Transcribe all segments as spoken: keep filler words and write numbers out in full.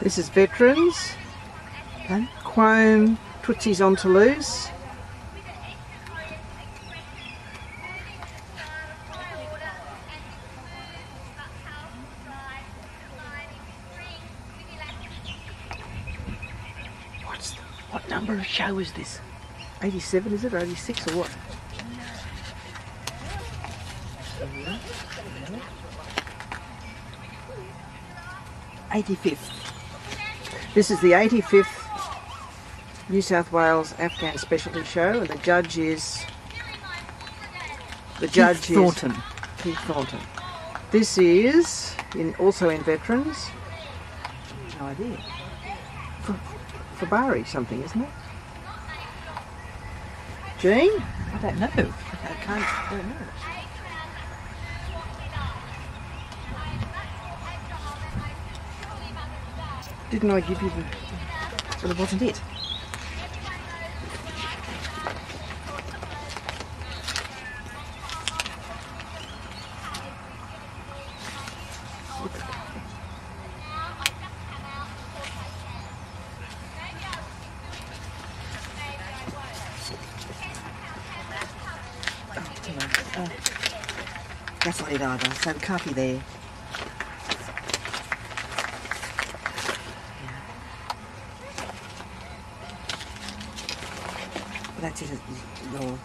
This is veterans. Pardon? Quone, Tootsie's on Toulouse. What's the, what number of show is this? eighty-seven, is it? Or eighty-six or what? eighty-fifth. This is the eighty-fifth New South Wales Afghan Specialty Show, and the judge is the judge K Thornton. is K Thornton. This is in also in veterans. No idea. For, for Bari something, isn't it? Jean? I don't know. I can't. I don't know. Didn't I give you the? Well, it wasn't it. Oh, that's not it either. So it can't be there. That's it, your, your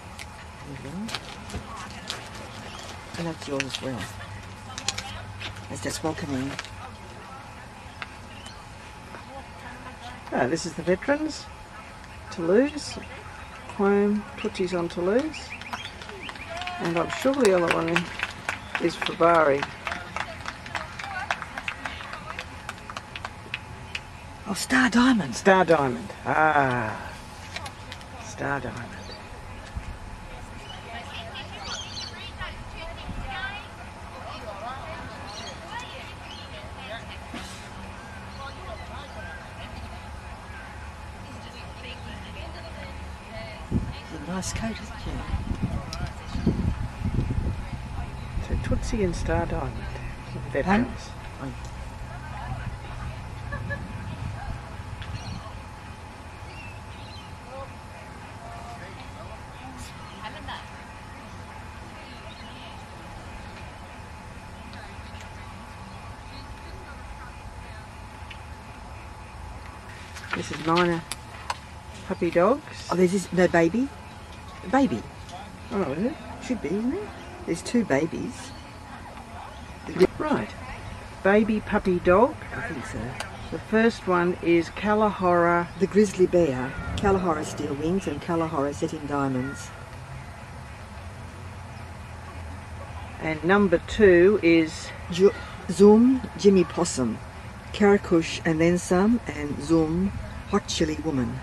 and that's yours as well. It's just welcoming. Ah, this is the veterans. Toulouse. Quone, Tootsie's on Toulouse. And I'm sure the other one is for Bari. Oh, Star Diamond. Star Diamond. Ah. Star Diamond. It's a nice coat, isn't it? So Tootsie and Star Diamond. Veterans. Oh. This is minor puppy dogs. Oh, there's this, no baby. Baby. Oh, is it? Should be, isn't it? There's two babies. Right. Baby puppy dog. I think so. The first one is Kalahora. The grizzly bear, Kalahora steel wings and Kalahora set in diamonds. And number two is Ju Zoom, Jimmy Possum, Karakush and then some, and Zoom, Hot Chili Woman.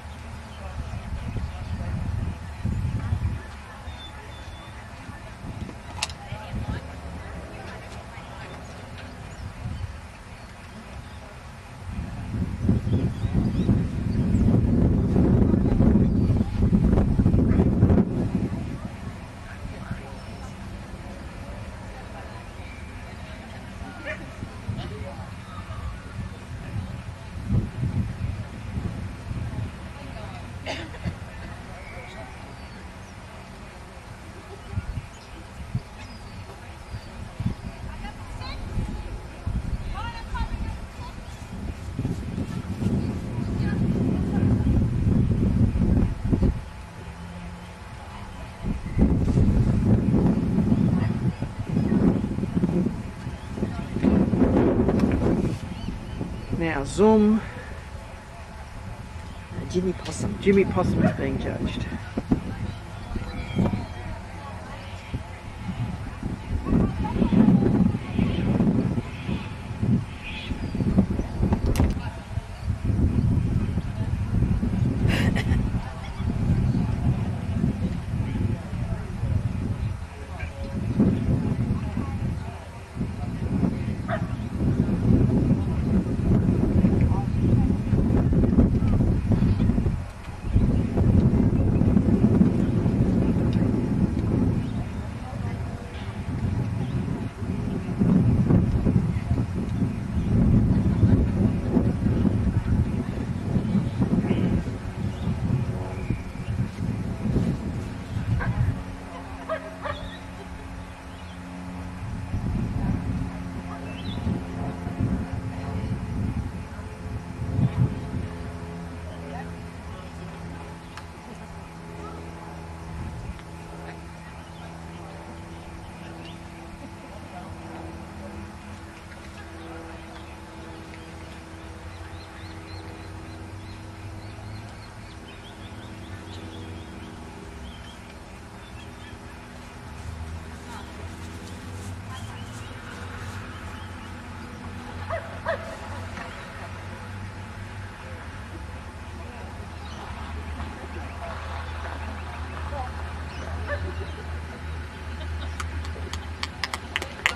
now Zoom. Jimmy Possum. Jimmy Possum is being judged.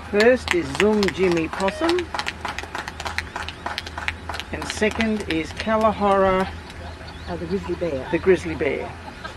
First is Zoom Jimmy Possum, and second is Kalahora, Oh, the grizzly bear. the grizzly bear.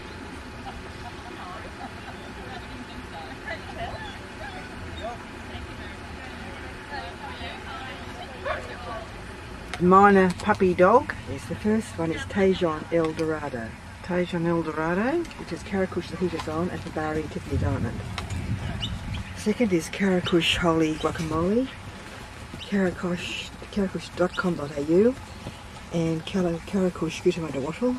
Minor puppy dog, Yes, the first one is Tejon El Dorado, Tejon El Dorado. which is Karakush the Heat is On and Fabari Tiffany Diamond. Second is Karakush Holy Guacamole, Karakush, karakush dot com dot a u, and Kala- Karakush Gutamanda Wattle.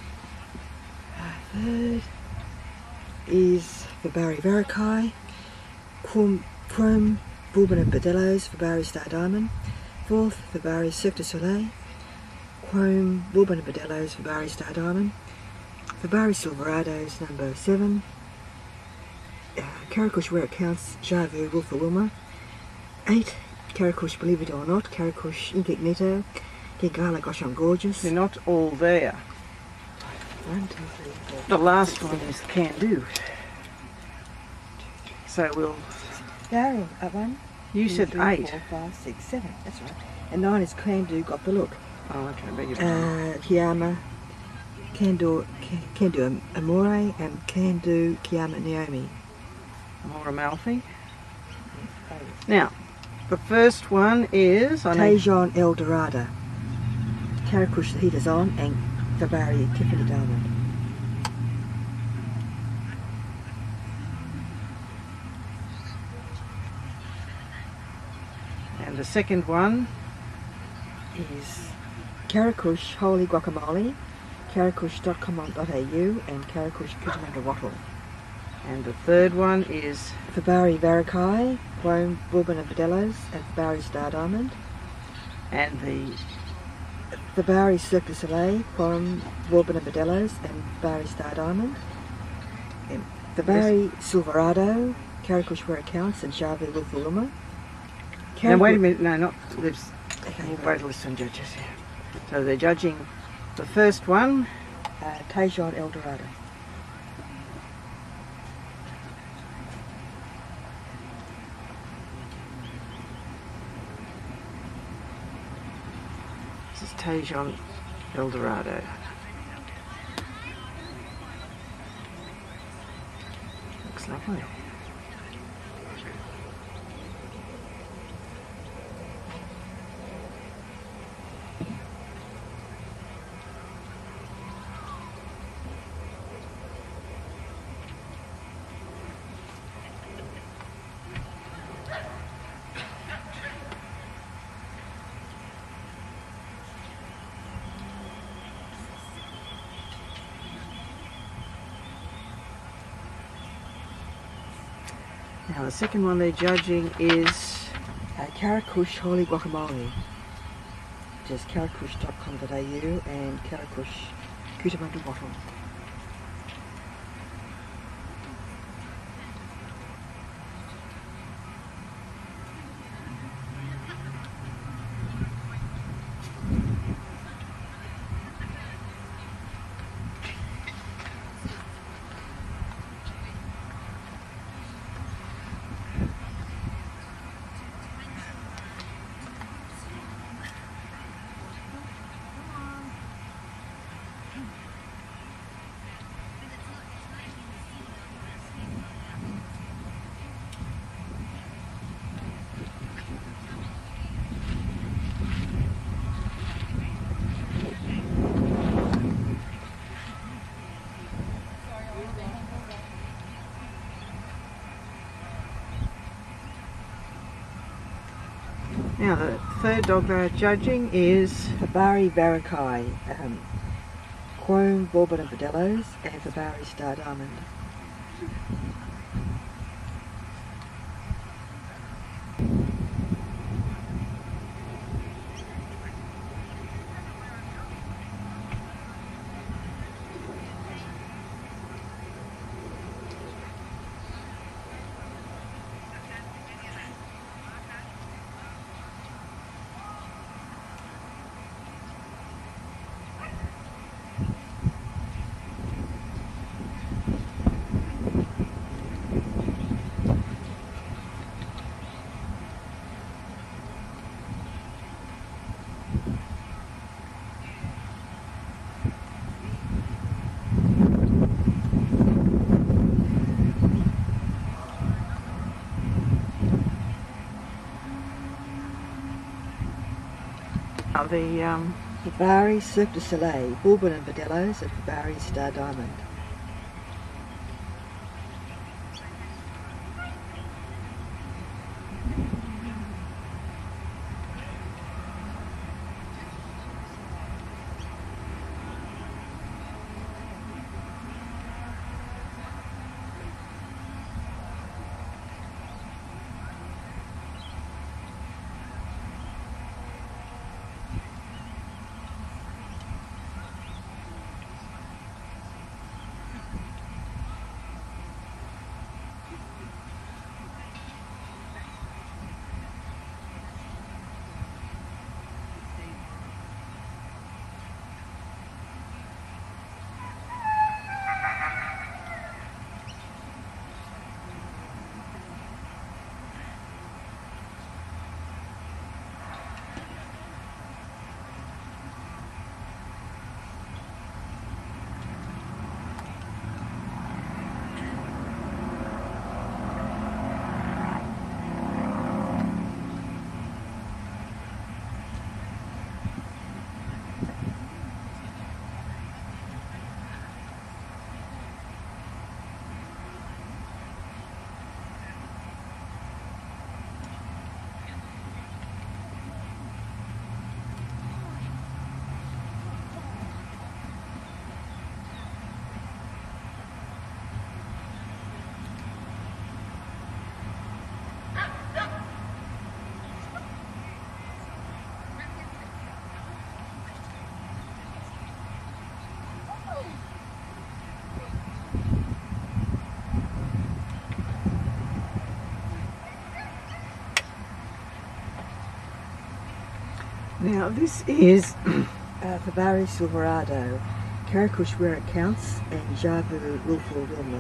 Third is Fabari Varakai, Chrome, Chrome Bourbon and Badellos, Fabari Star Diamond. Fourth, Fabari Cirque du Soleil, Chrome Bourbon and Badellos, Fabari Star Diamond. Fabari Silverados, number seven. Uh, Karakush Where It Counts, Javu, Wolf for Wilma. Eight, Karakush Believe It or Not, Karakush Incognito, Gigala Gosh I'm Gorgeous. They're not all there. One, two, three, four. The last one is Can Do. So we'll. Daryl, at one. You two, said three, eight. four, five, six, seven. That's right. And nine is Can Do, Got the Look. Oh, okay, beg your pardon. Uh, Kiyama, Can Do, Can, can do Amore, and Can Do Kiyama Naomi. More Amalfi. Now, the first one is I know, Tejon El Dorado, Karakush the Heat is On, and Fabari Tiffany Diamond. and the second one Is Karakush Holy Guacamole, karakush dot com dot a u, and Karakush Kutamanda Wattle. and the third one is Fabari Varakai, Chrome Bourbon and Badellos, and Fabari Star Diamond. and the Fabari Cirque du Soleil, Chrome Bourbon and Badellos, and Fabari Star Diamond. And Fabari Silverado, Karakush Where It Counts, and Javu Wolf for Wilma. now wait a minute, no, not let's Okay, we'll right. both listen judges here. So they're judging the first one, Uh, Tejon El Dorado. this is Tejon El Dorado. Looks lovely. Now the second one they're judging is Uh, Karakush Holy Guacamole, which is karakush dot com dot a u, and Karakush Kutamanda Wattle. now the third dog they're judging is Fabari Varakai, um, Chrome Bourbon and Badellos, and Fabari Star Diamond. Now the um, Fabari Cirque du Soleil, Bourbon and Bordellos at Fabari Star Diamond. now this is uh, Fabari Silverado, Karakush Where It Counts, and Javu Willful Wilma.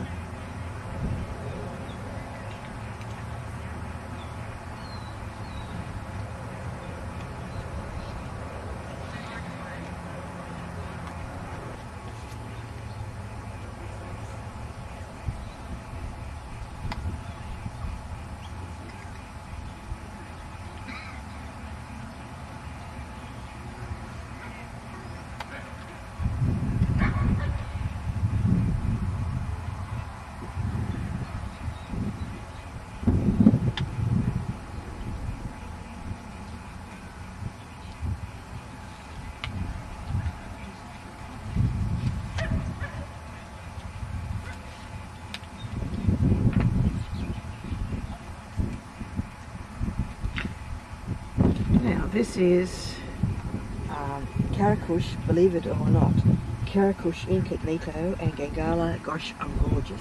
now this is Um, Karakush, Believe It or Not, Karakush Incognito, and Gangala Gosh I'm Gorgeous.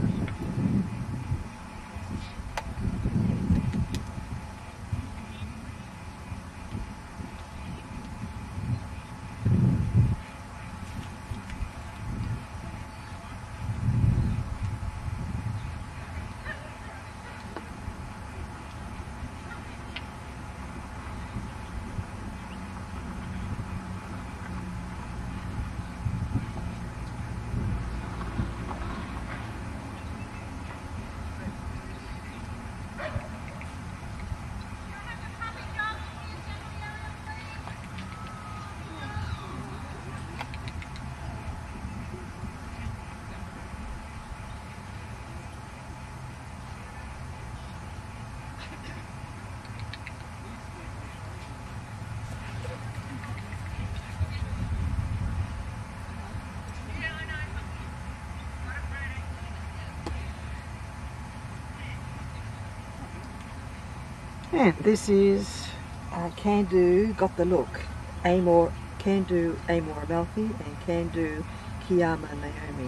and this is Uh, Can Do, Got the Look, Amor, Can Do, Amor Amalfi, and Can Do, Kiyama Naomi.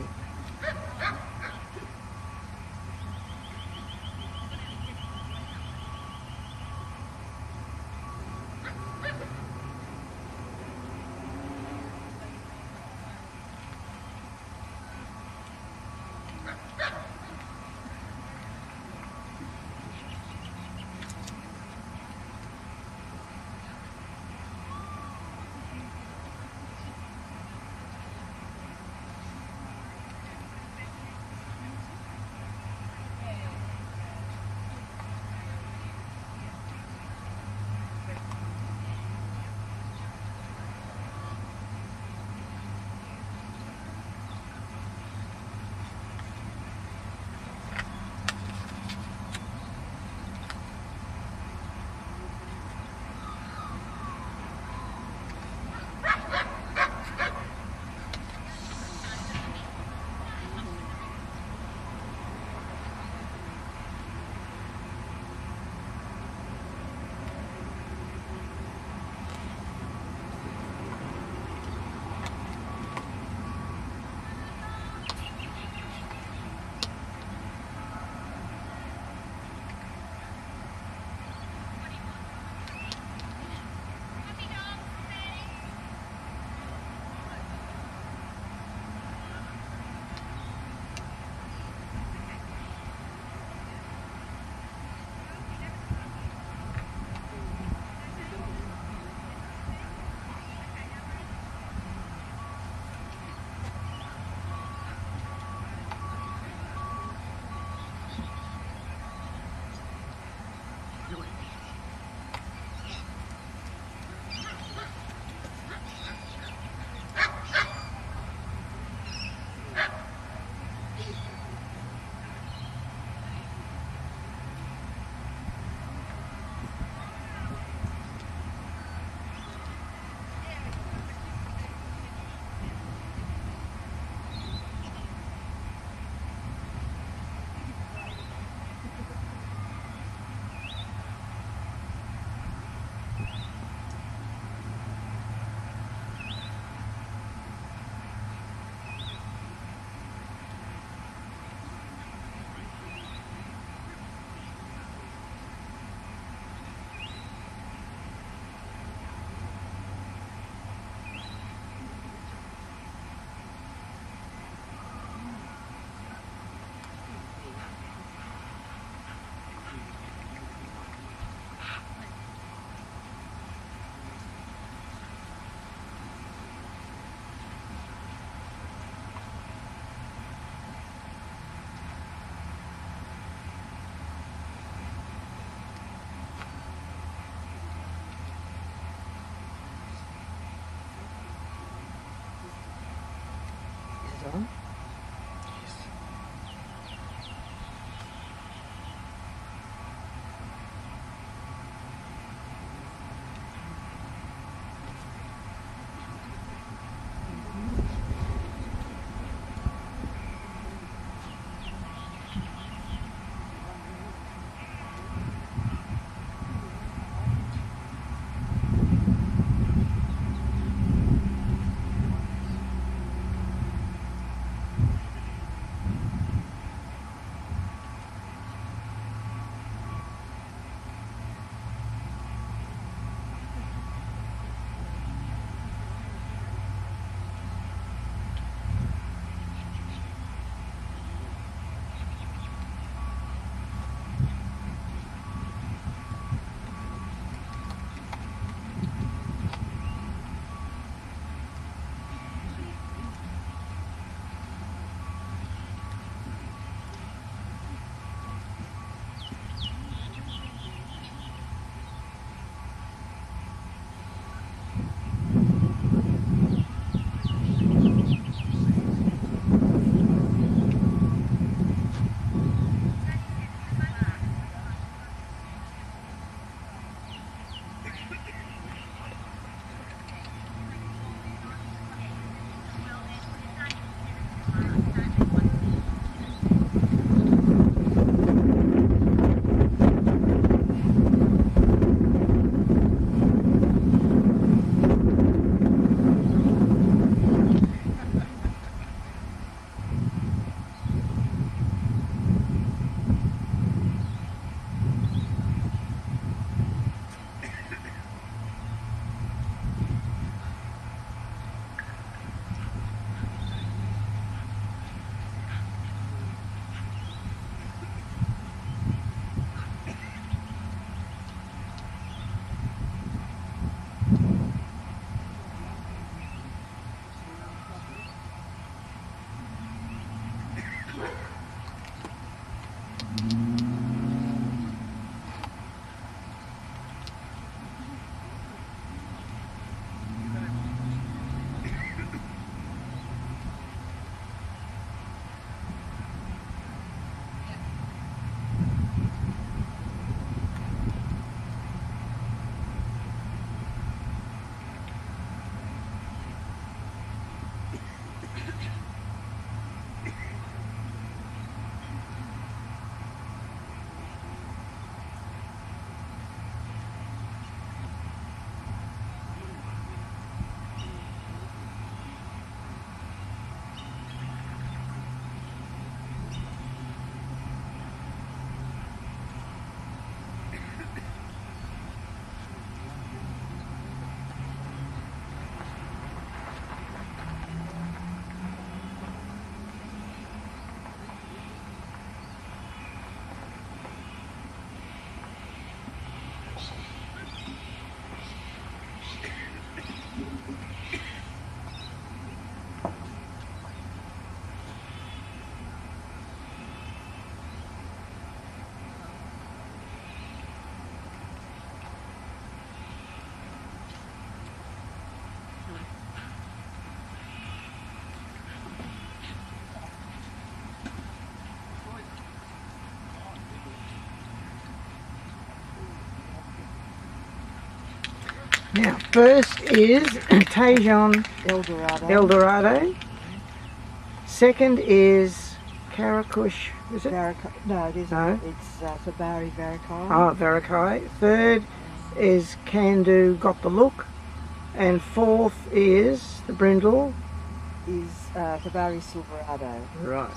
Now, first is Tejon Eldorado. Eldorado. Second is Karakush, is it? Varica no, it isn't. No. It's uh, Fabari Varikai. Oh, Verakai. Third is Candu Got the Look. And fourth is the brindle. Is uh, Fabari Silverado. Right.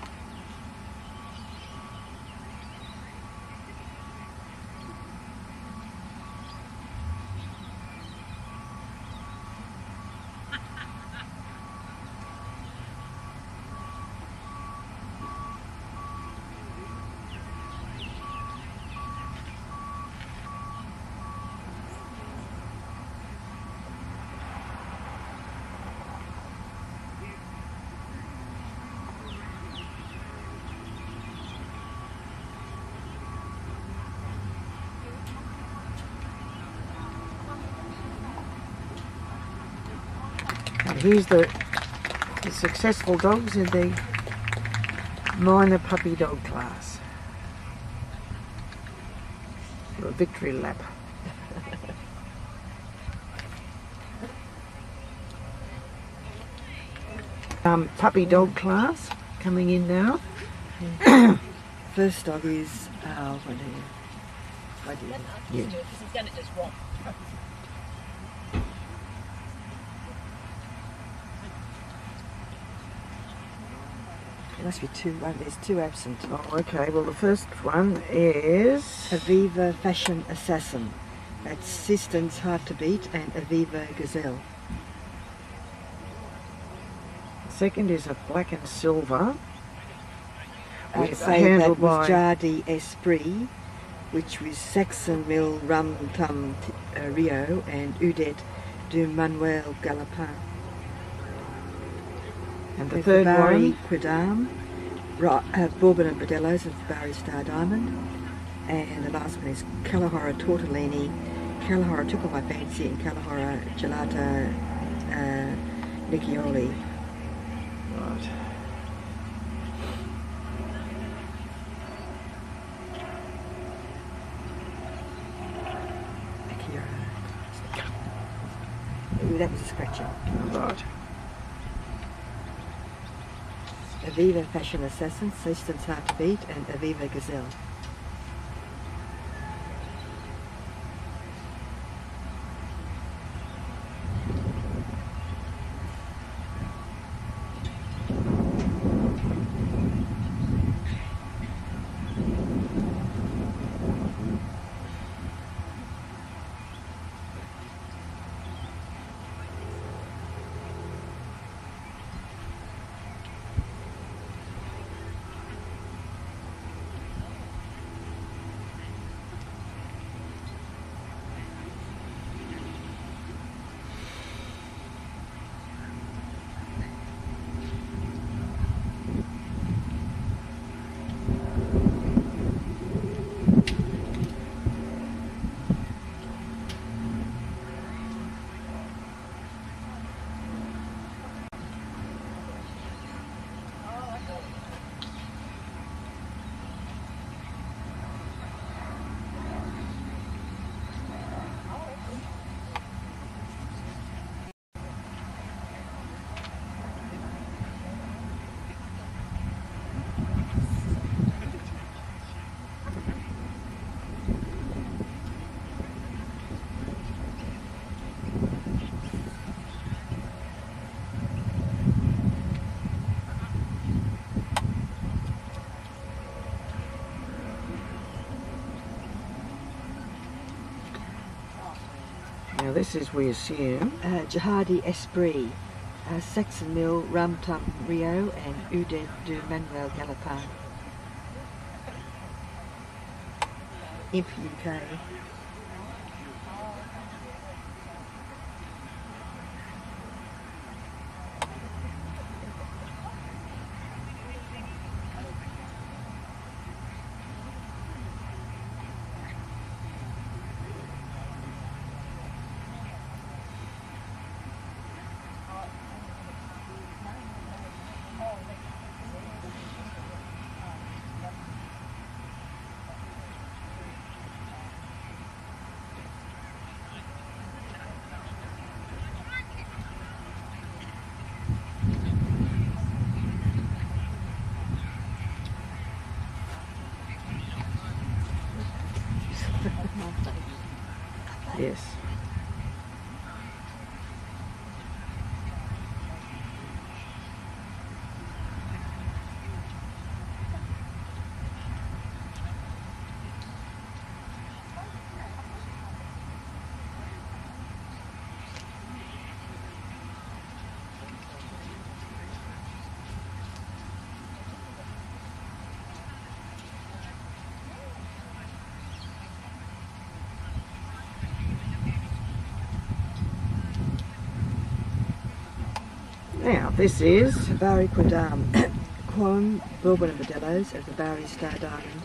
And here's the, the successful dogs in the minor puppy dog class. For a victory lap. um, puppy dog class coming in now. First dog is uh, what do you? What do you? Yeah. He's done it just wrong. There must be two. One, there's two absent. Oh, okay. Well, the first one is Aviva Fashion Assassin. That's Sisters Hard to Beat and Aviva Gazelle. second is a black and silver. I'd With say handled that was by Jardi Esprit, which was Saxon Mill Rum Tum uh, Rio and Udet du Manuel Galopin. and the With third Fabari one Quidam, right, uh, Bourbon and Bordellos and Fabari Star Diamond. And the last one is Kalahora Tortellini. Kalahora took all my fancy and Kalahora Gelata uh, Nicchioli. Right. Ooh, that was a scratcher. Right. Aviva Fashion Assassin, Sisters Hard to Beat, and Aviva Gazelle. Now this is, we assume, Uh, Jihadi Esprit, uh, Saxon Mill Rum Tum Rio, and Udet du Manuel Galopin. Imp U K. Yes. Now, this is Fabari Quadam, Quam, Bourbon and Modelos of the Barry Star Diamond.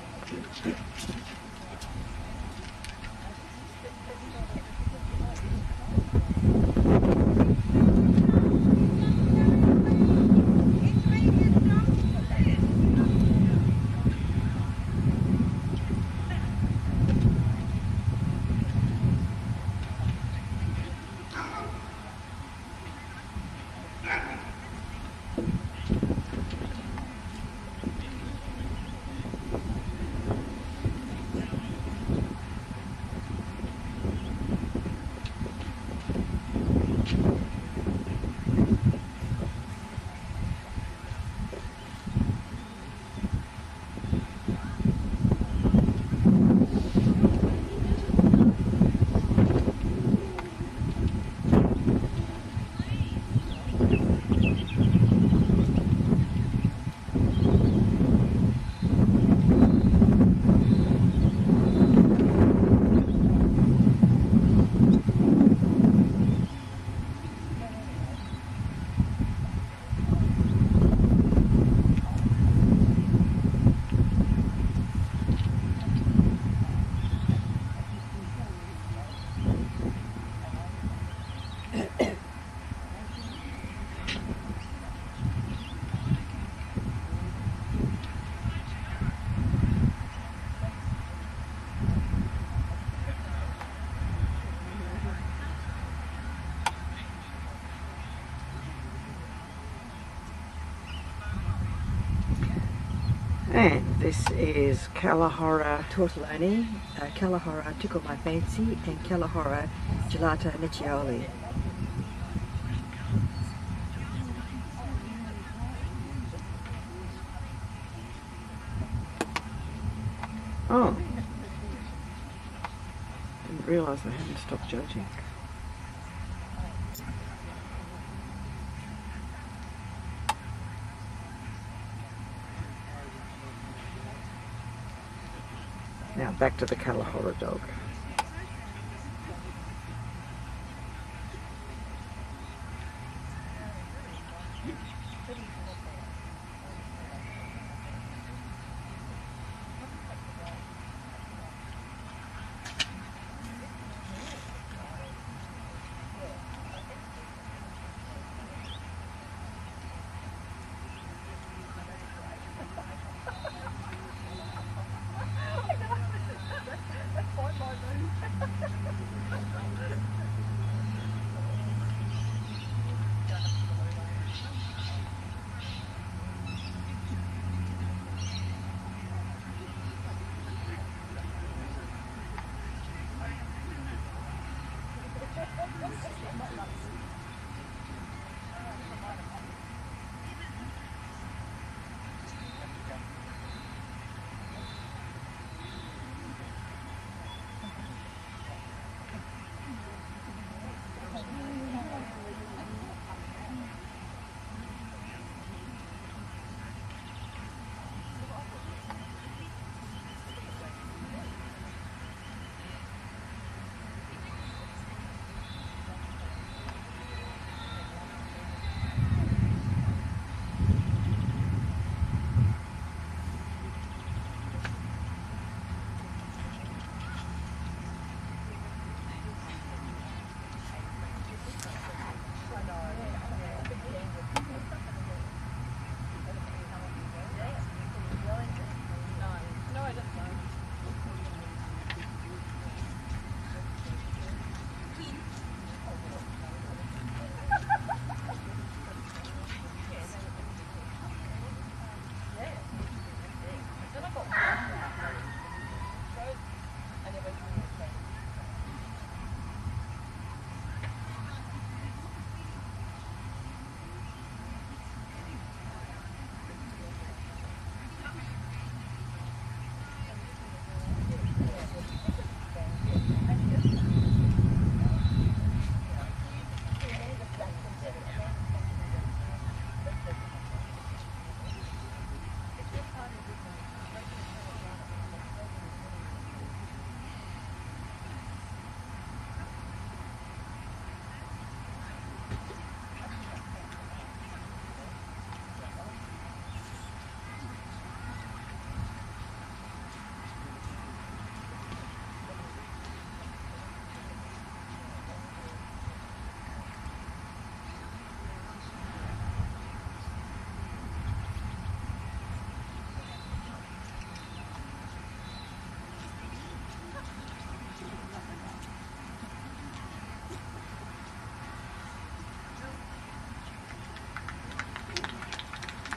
And this is Kalahora. Tortelloni, uh, Kalahora Tickle My Fancy, and Kalahora Gelato Necchioli. Oh, didn't realise they hadn't stopped judging. Now back to the Kalahora dog. That's fine by me.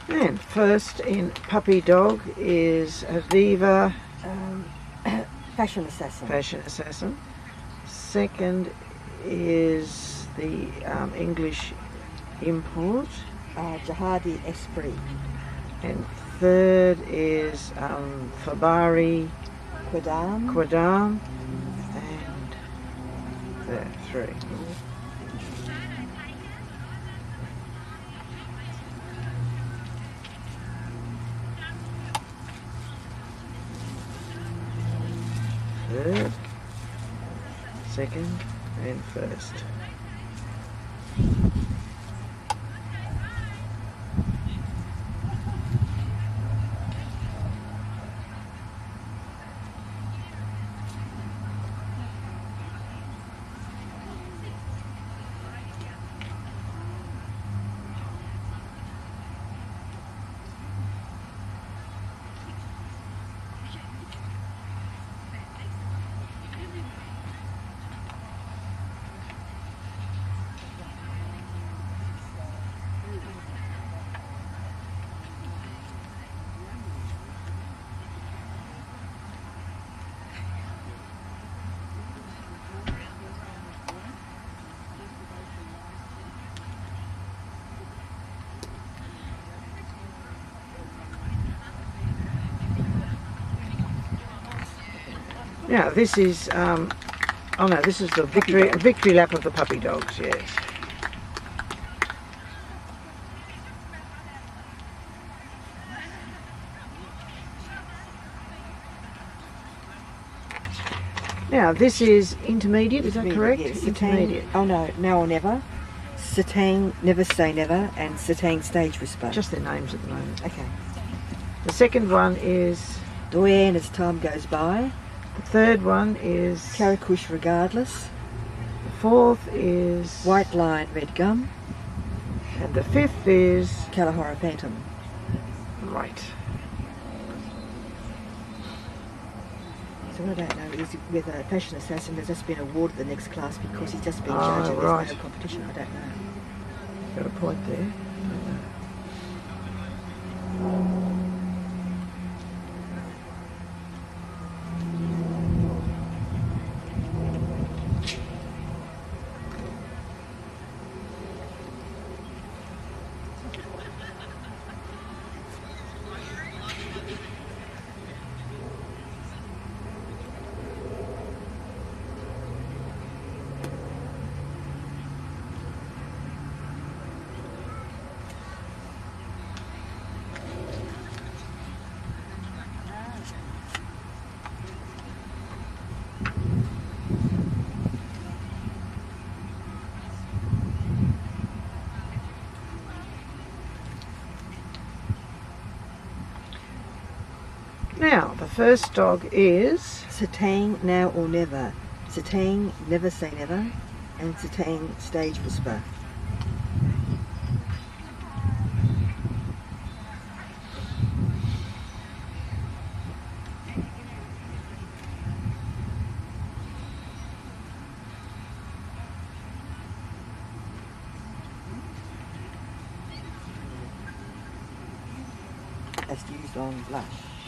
And first in puppy dog is Aviva Um, Fashion Assassin. Fashion Assassin. Second is the um, English import. Uh, Jihadi Esprit. And third is um, Fabari Quadam. Quadam. And there, three. Third, second, and first. Now this is, um, oh no, this is the victory victory lap of the puppy dogs, yes. Now this is intermediate, is that correct? Yes. Intermediate. Oh no, now or never. Satang, Never Say Never, and Satang Stage Whisper. Just their names at the moment. Okay. The second one is, Doyen As Time Goes By. the third one is, Karakush Regardless. the fourth is, White Line, Red Gum. and the fifth is, Kalahora Phantom. right. So what I don't know is whether Fashion Assassin has just been awarded the next class because he's just been Oh, judged and there's right. no competition. I don't know. Got a point there. Now, the first dog is, Satang Now or Never. Satang Never Say Never, and Satang Stage Whisper. That's used on blush.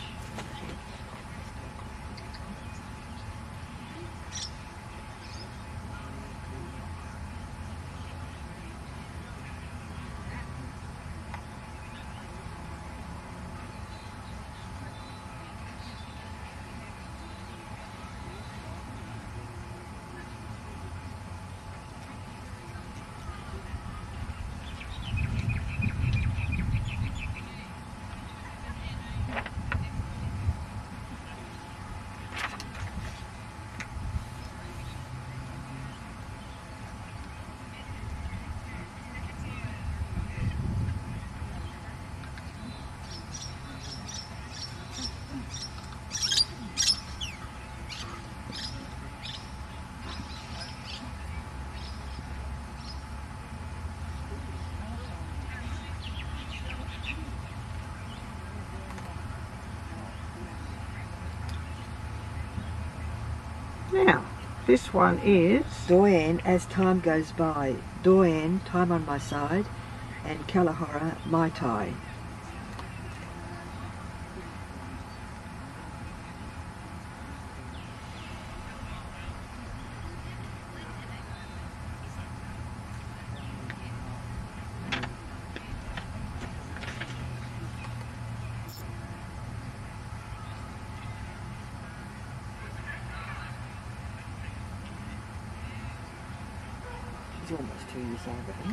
now, this one is, Doyen As Time Goes By. Doyen Time on My Side, and Kalahora Mai Tai. He's almost two years old, I think.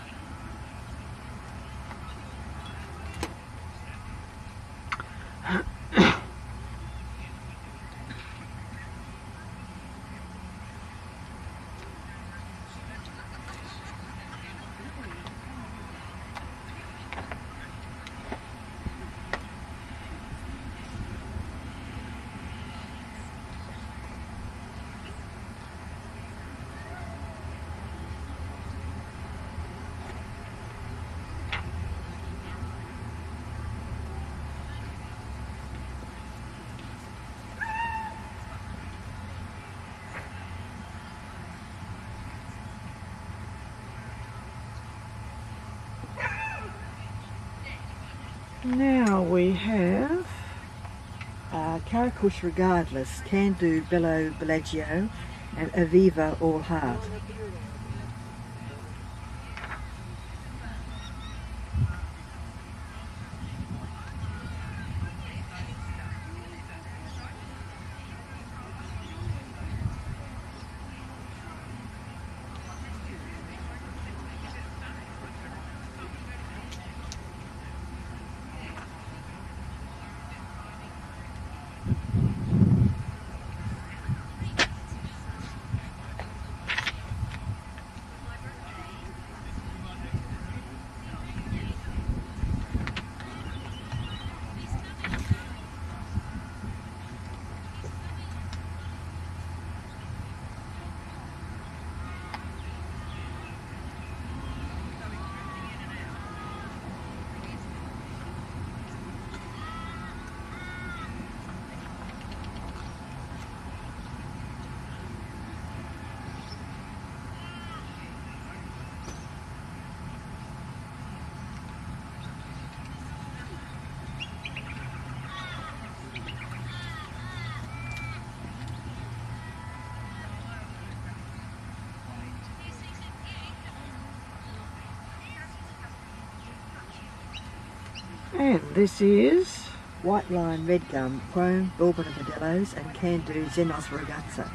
Now we have Uh, Karakush Regardless, Can Do, Bello, Bellagio, and Aviva All Heart. And this is White Line, Red Gum, Chrome, Bourbon of Modelo's, and Can Do, Xenos Ragazza.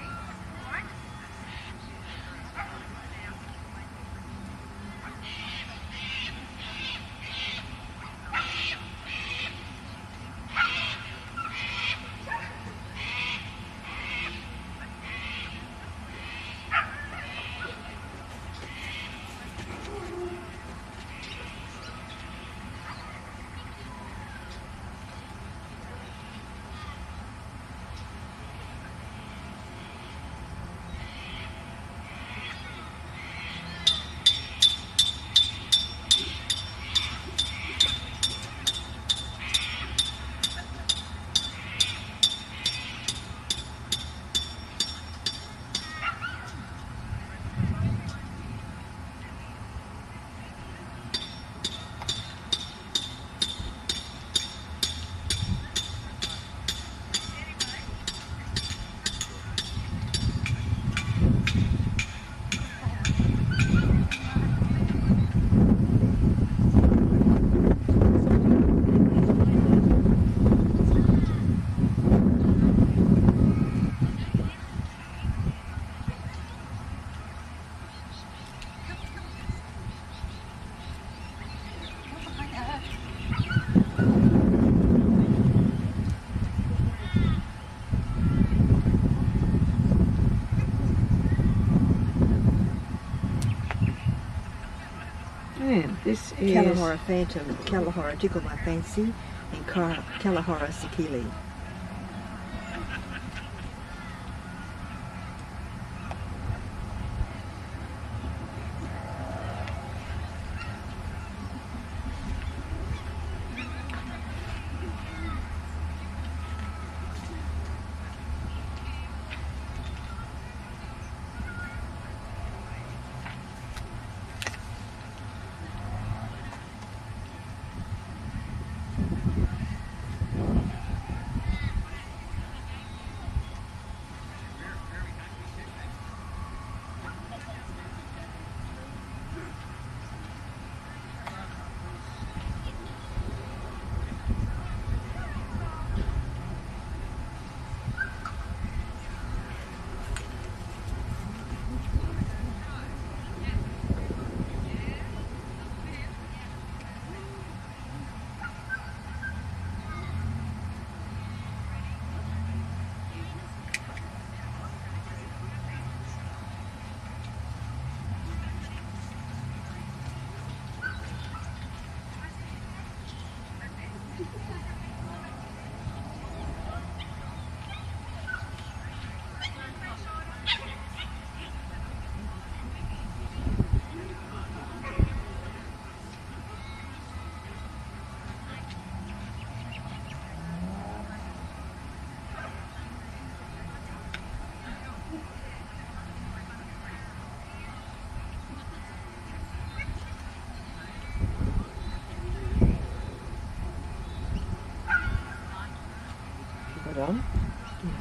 And this is Kalahora Phantom, Kalahora Tickle My Fancy, and Kar Kalahora Sakili. put on. Yes.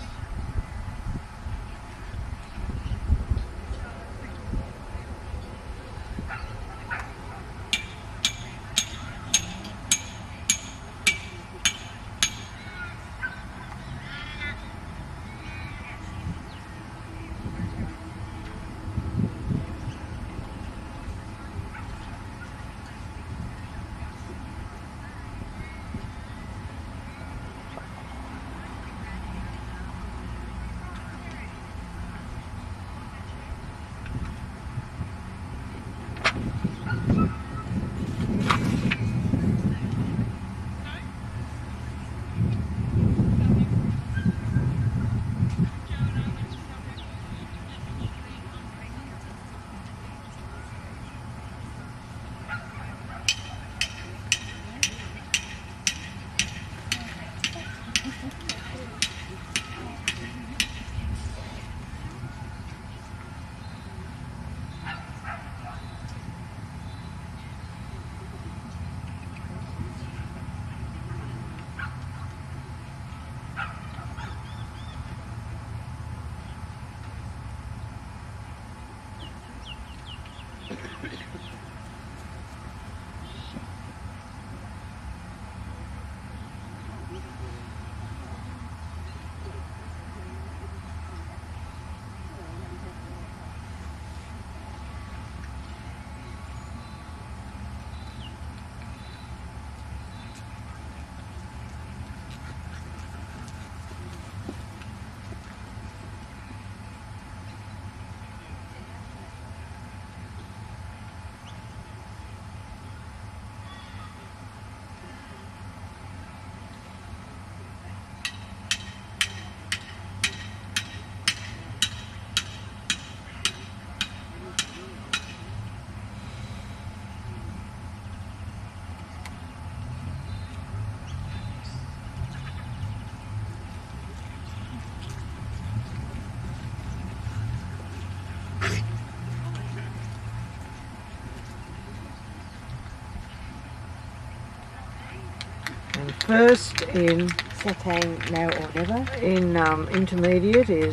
And first in Satang now or never. in um, intermediate is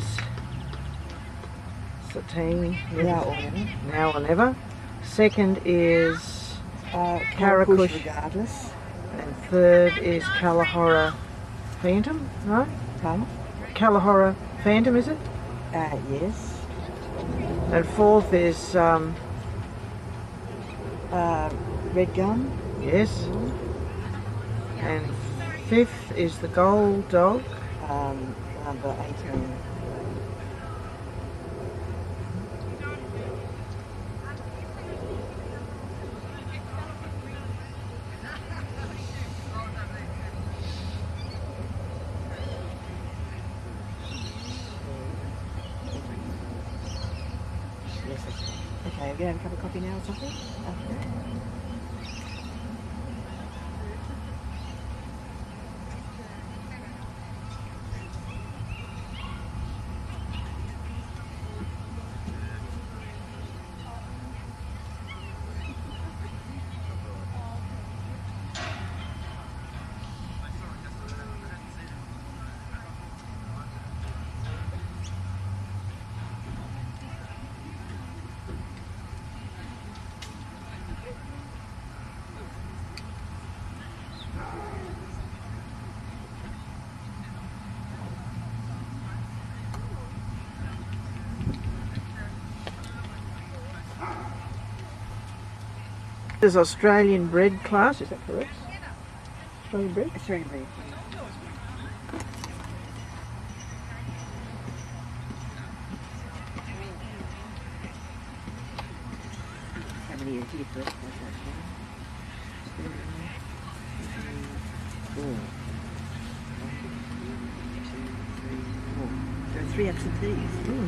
Satang Now or never. now or never. Second is Uh, Karakush. regardless. And third is Kalahora Phantom, right? Pardon? Kalahora Phantom, is it? Uh, yes. And fourth is, um, Uh, red gun. yes. And fifth is the Gold Dog. Um, number eighteen. Yes, okay, are we going to have a cup of coffee now or something? Okay. This is Australian bred class, is that correct? Australian bred? Australian breed. How many years do you first? Four. There are three absentees. Mm.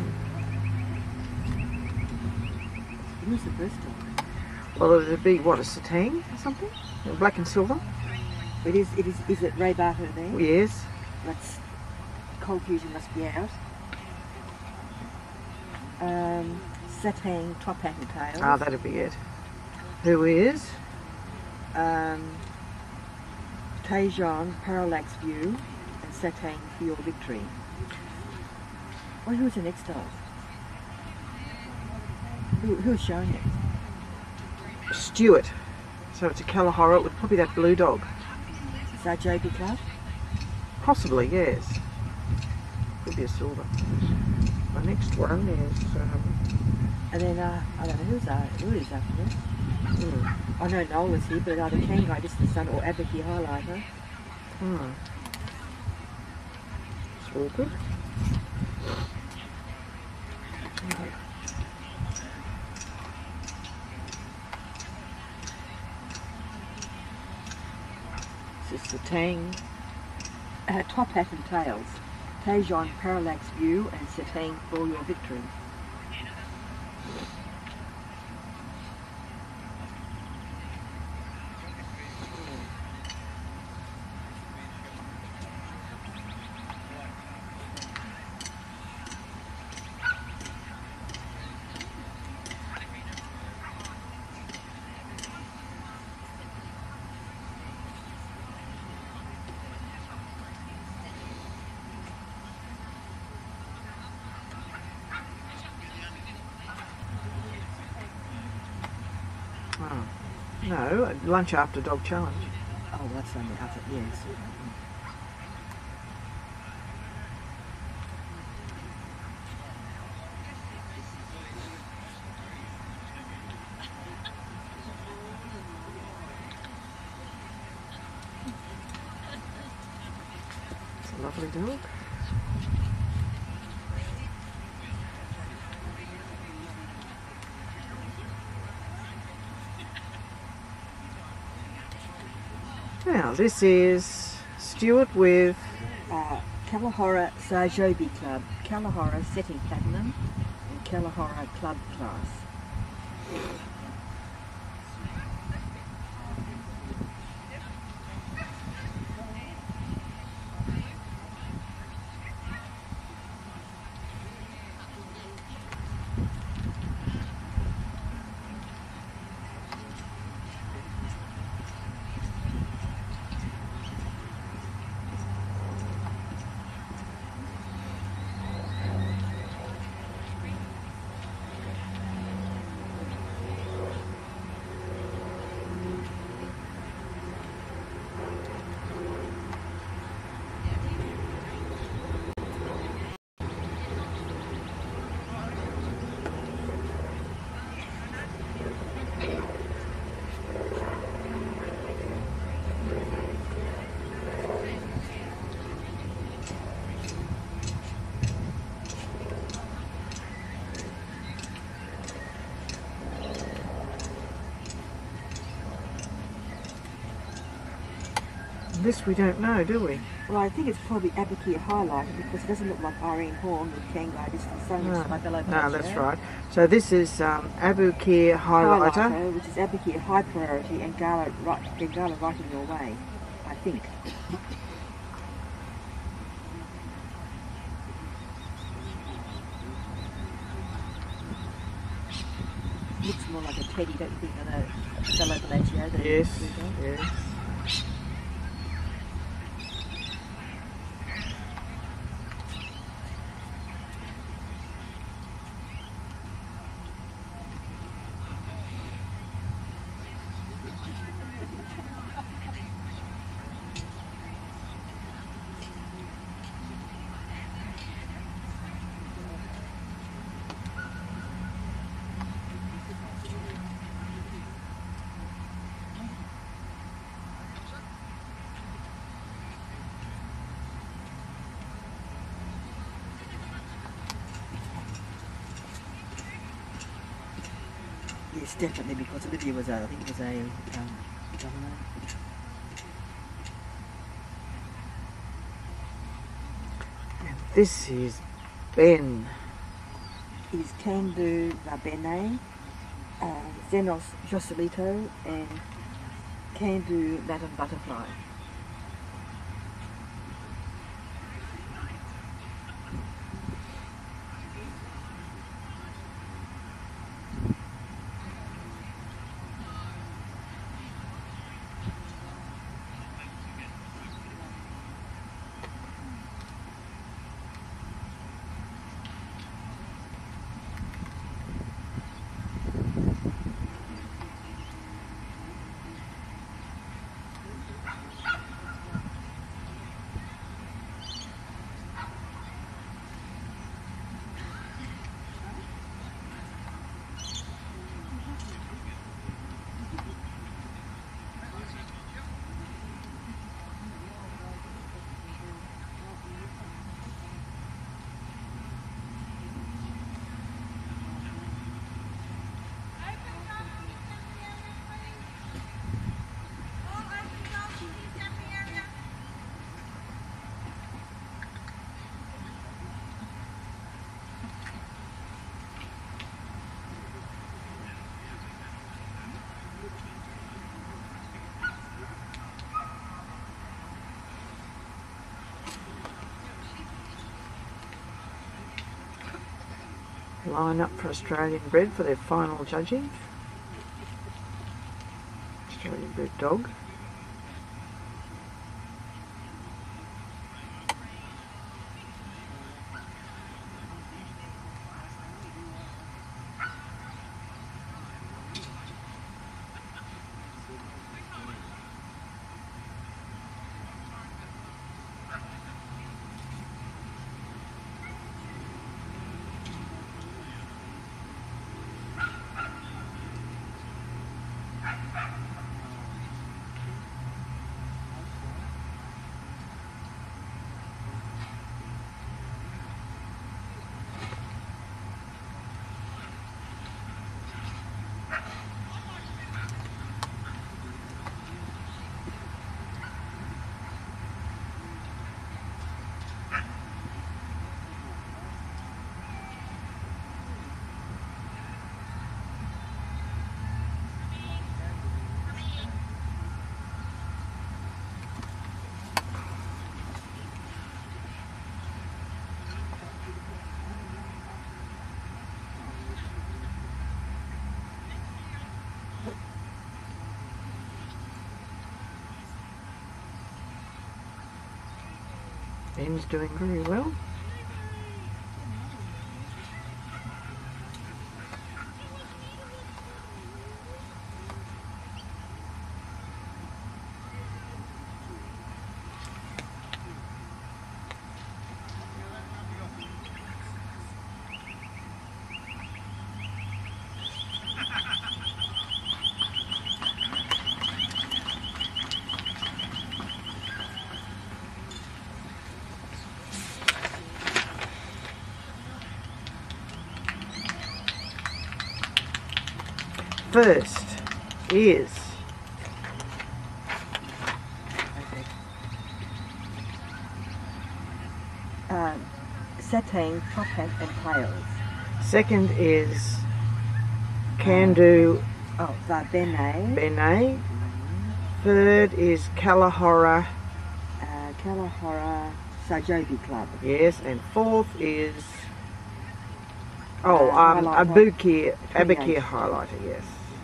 When was the first one? Well, it would be, what, a Satang or something? Black and silver? It is, it is, is it Ray Barter there? Yes. That's, cold fusion must be out. Um, Satang, top hat and tail. Ah, that'd be it. Who is? Um, Tejon, parallax view, and Satang for your victory. Well, who's the next dog? Who, who's showing it? Stuart. So it's a Kalahora with probably that blue dog. Is that J B Club? Possibly, yes. Could be a silver. My next one is... Um, and then, uh, I don't know who's, uh, who is after this. hmm. I know Noel is here, but either Kangai Distance Sun or Abaki Highlighter. Hmm. It's all good. Okay. This is the Tang. Uh, top hat and tails. Tejon Parallax View and Satang for your victory. Oh. No, lunch after dog challenge. Oh, that's only after, yes. It's a lovely dog. Now this is Stuart with Uh, Kalahora Sajobi Club, Kalahora Setting Platinum, and Kalahora Club Class. this we don't know, do we? Well, I think it's probably Abakir Highlighter because it doesn't look like Irene Horn with Kangai Distance Sun. No, My fellow no, page, that's yeah? right. So this is um, Abu Kir Highlighter. Highlighter, which is Abakir High Priority and Gala right, Gala right in your way, I think. Looks more like a teddy, don't you think, than a fellow Pelagier? than a Yes, blue dog? yes. Yes, definitely, because Olivia was a, I think it was a, um, governor. And this is Ben. Is Kandu Rabene, uh, Xenos Joselito, and Kandu Latin Butterfly. line up for Australian bred for their final judging. Australian bred dog. Ben's doing very well. First is uh, Satin, Top Hat and Tails. second is Can Do Oh, the Benet. Benet. Third is Kalahora. Uh, Kalahora Sajobi Club. Yes, and fourth is oh Uh, um highlighter. Abukir Abukir twenty-eight. highlighter. Yes.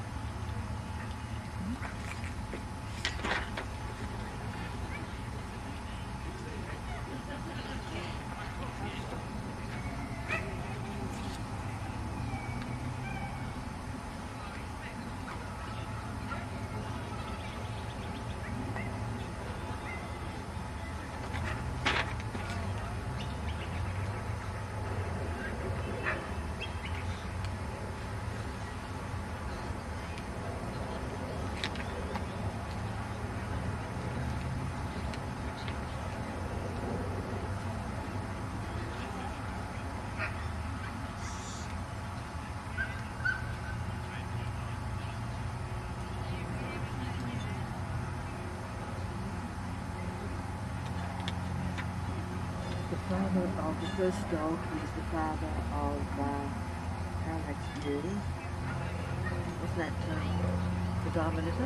The father of the first dog is the father of uh, Parallax Beauty. Wasn't that um, the diamond, is it?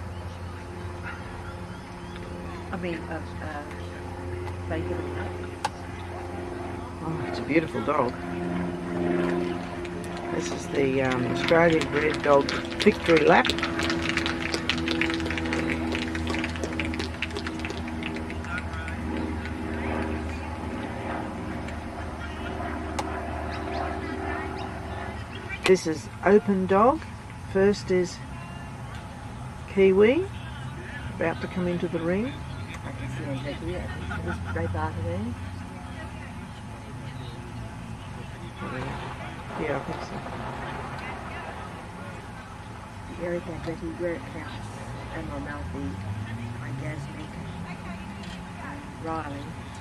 I mean, of uh, Baker and Cup. Oh, it's a beautiful dog. This is the um, Australian bred dog Victory Lap. This is Open Dog. First is Kiwi, about to come into the ring. I can see on that here. This right back there. Yeah, I think so. Eric and Betty, where it counts. Emma Malfi, Gasmic, Riley.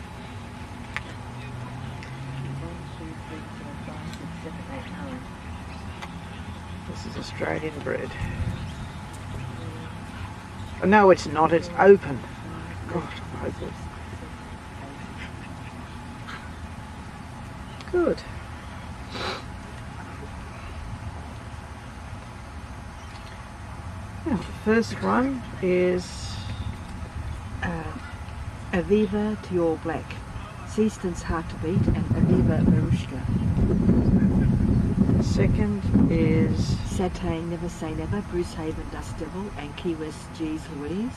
One, two, three, four, five, six, seven, eight, nine. This is Australian bred. Oh, no, it's not. It's open. God, open. Good. Now, the first one is Uh, Aviva to Your Black, Seaston's Heart to Beat, and Aviva Marushka. Second is Satang, Never Say Never, Bruce Haven, Dust Devil, and Key West, G's Louise.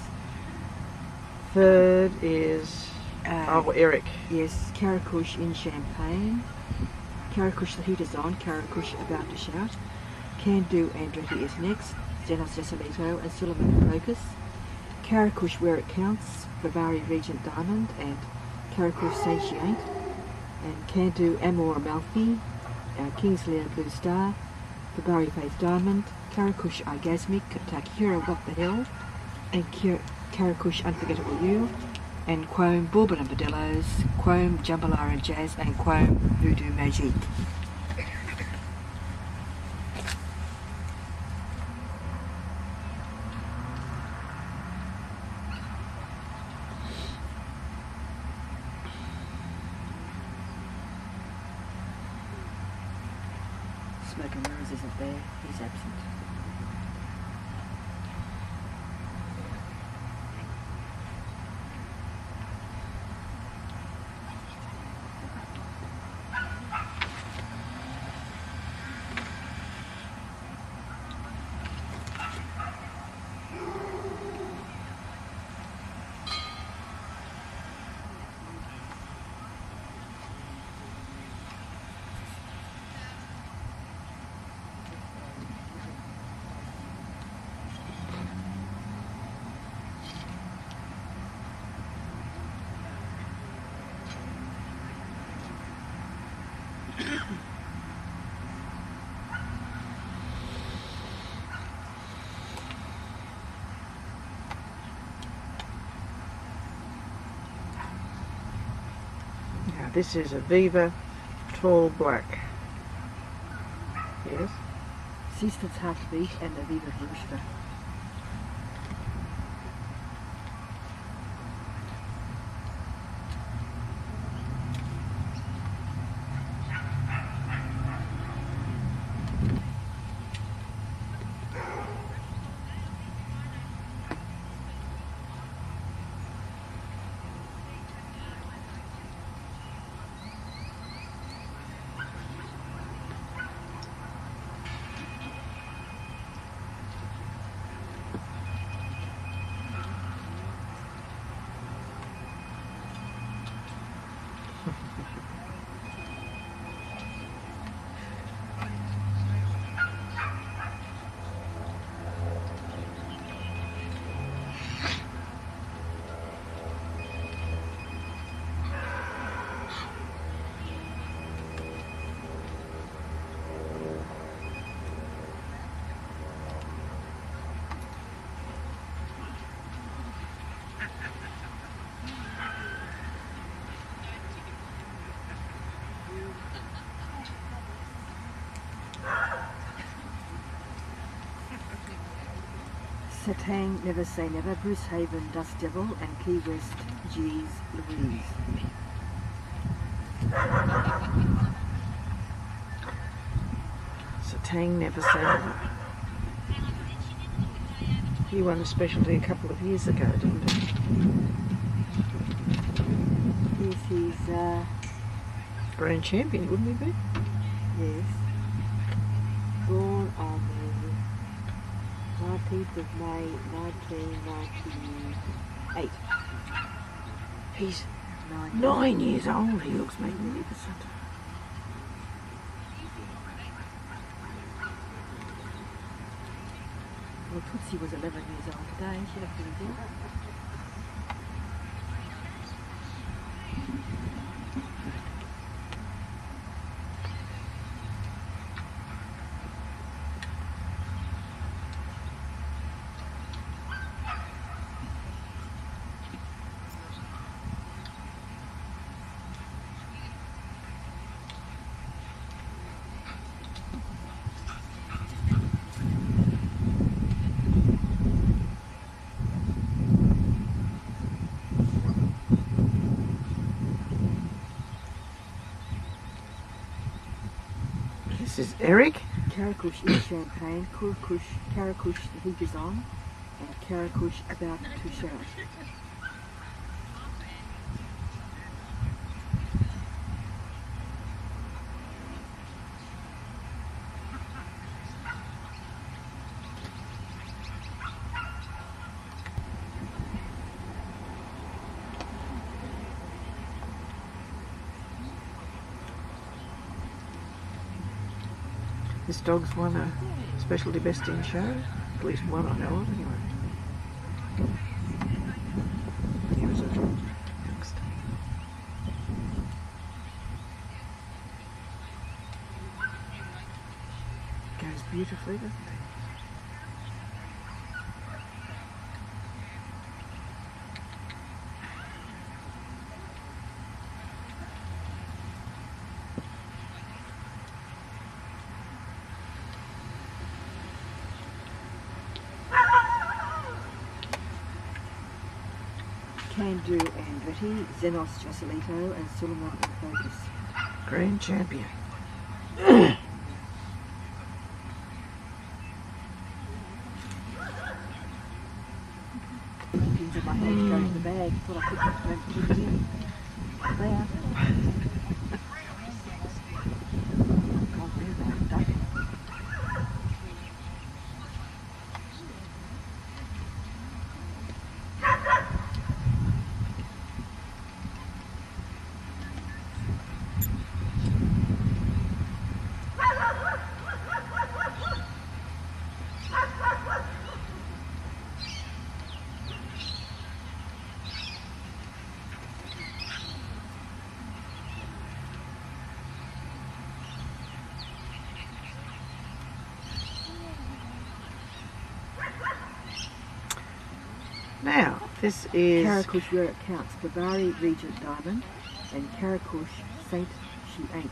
third is Uh, oh Eric. Yes, Karakush in Champagne. Karakush, the heat is on. Karakush about to shout. Can Do Andretti is next. Genos Desolito and Sullivan Focus. Karakush Where It Counts. Bavari Regent Diamond and Karakush Satiate. And Can Do Amor Amalfi. Uh, Kingsley and Blue Star. Bavari Faith Diamond. Karakush Orgasmic. Takira What the Hell. And Karakush Unforgettable You. And Quome Bourbon and Bordellos, Quome Jambalaya and Jazz, and Quome Voodoo Magique. Smoke and Mirrors isn't there, he's absent. Now this is a Viva Tall Black. Yes. Sister's Heartbeat and the Viva Rooster. Satang, Never Say Never, Bruce Haven, Dust Devil, and Key West, G's Louise. Satang Never Say Never. He won a specialty a couple of years ago, didn't he? Yes, he's, uh... Grand champion, wouldn't he be? Yes. Born on the nineteenth of May, nineteen ninety-eight. He's Nine, nine years old. He looks magnificent. Well, Tootsie was eleven years old today. She had a pretty good. This is Eric. Karakush in Champagne, Karakush, Karakush the heat is on, and Karakush about to shout. This dog's won a specialty besting show, at least one I know of anyway. He was a youngster. Goes beautifully, doesn't he? Can-Do and Betty, Zenos Joselito and Suleiman and Focus. Grand champion. Pins in my head to go to the bag. Thought I couldn't keep it in. There. Can't bear that duck. Now, this is Karakush where it counts. Bavary Regent Diamond and Karakush Saint She Ain't.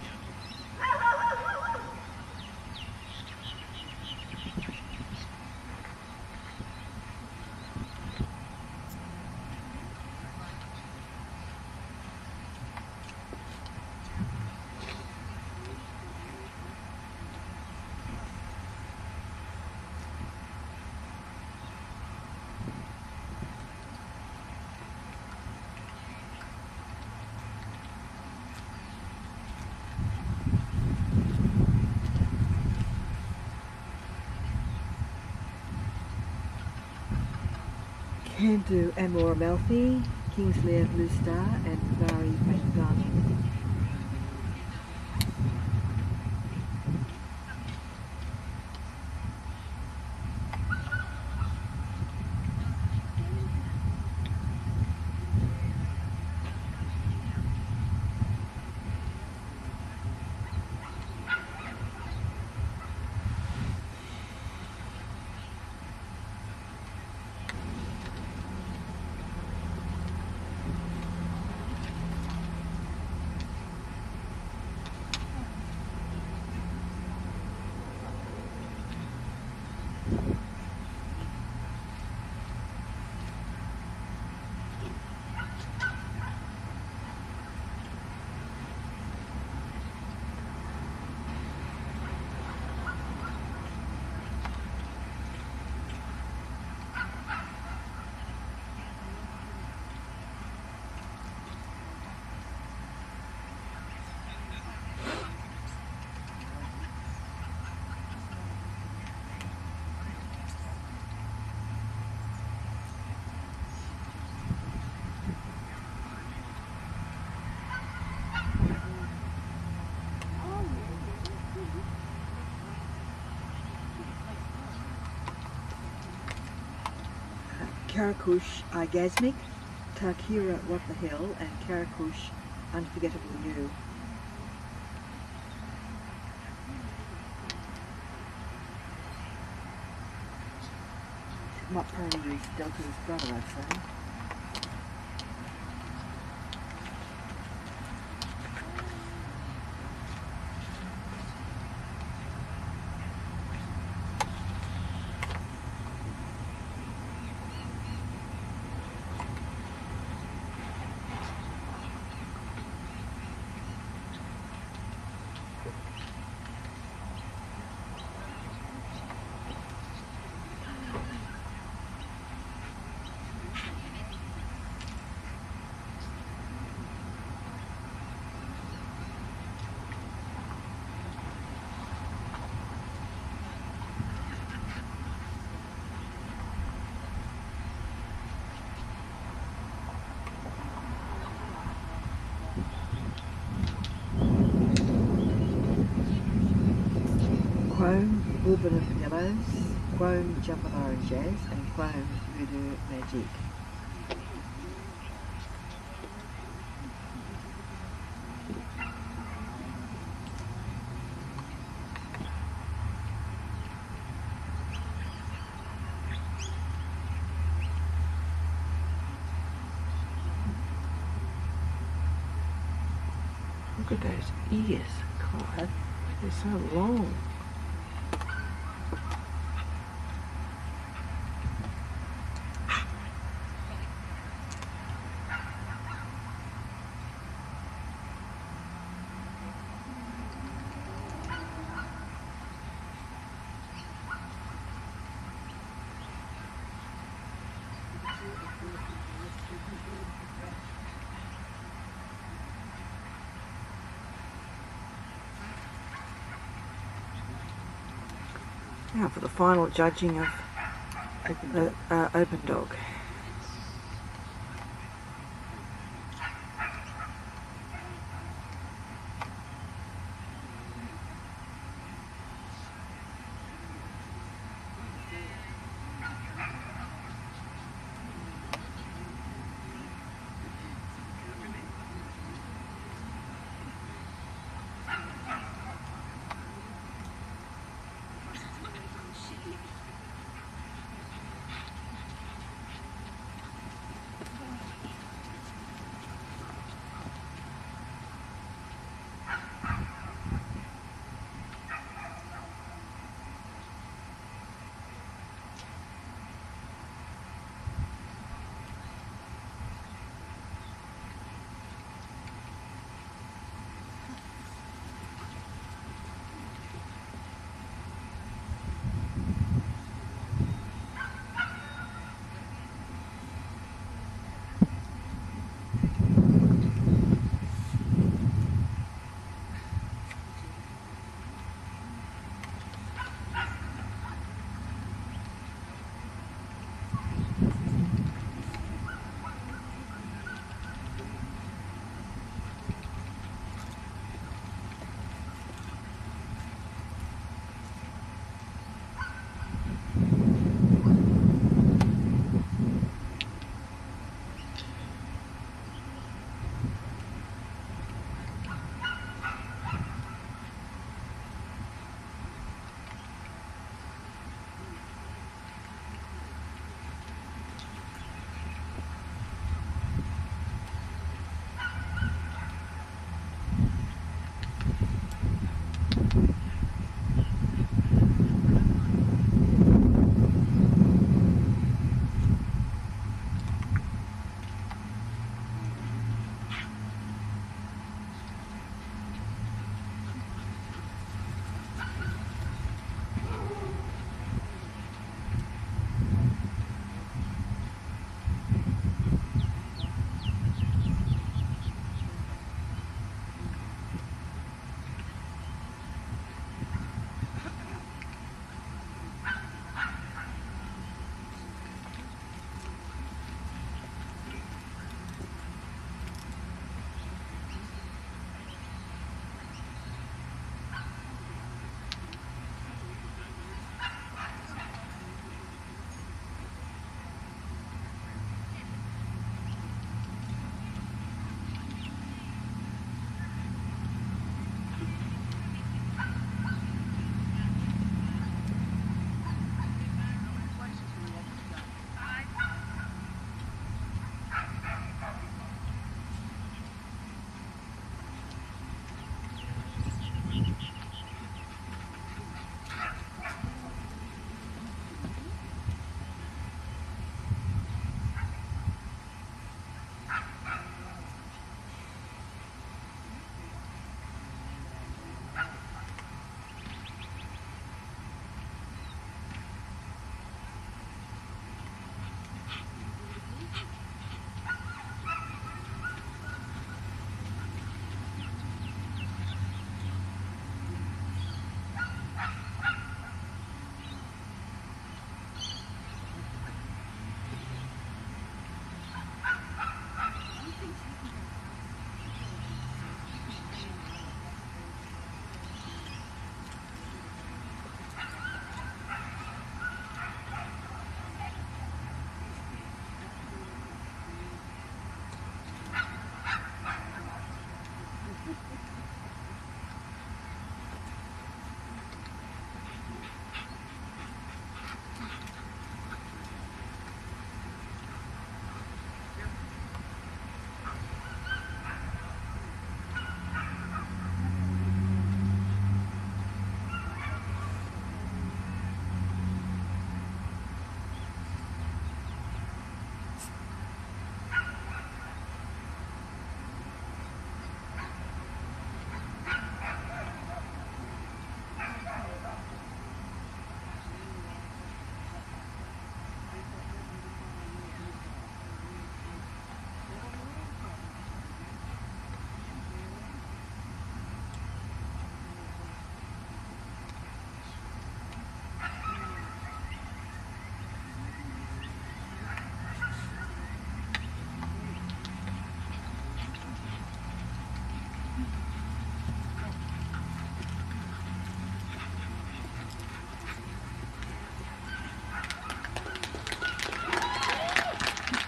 Can-Do Amor Amalfi, Kingslayer Blue Star and Bavary Faint Garnet. Karakush Orgasmic, Takira What the Hell and Karakush Unforgettable You. Might probably use Delta's brother, I'd say. Chrome Bourbon of Yellows, Chrome Jumping Oranges, and Chrome Voodoo Magic. Look at those ears, God. They're so long. Now for the final judging of the uh, open dog.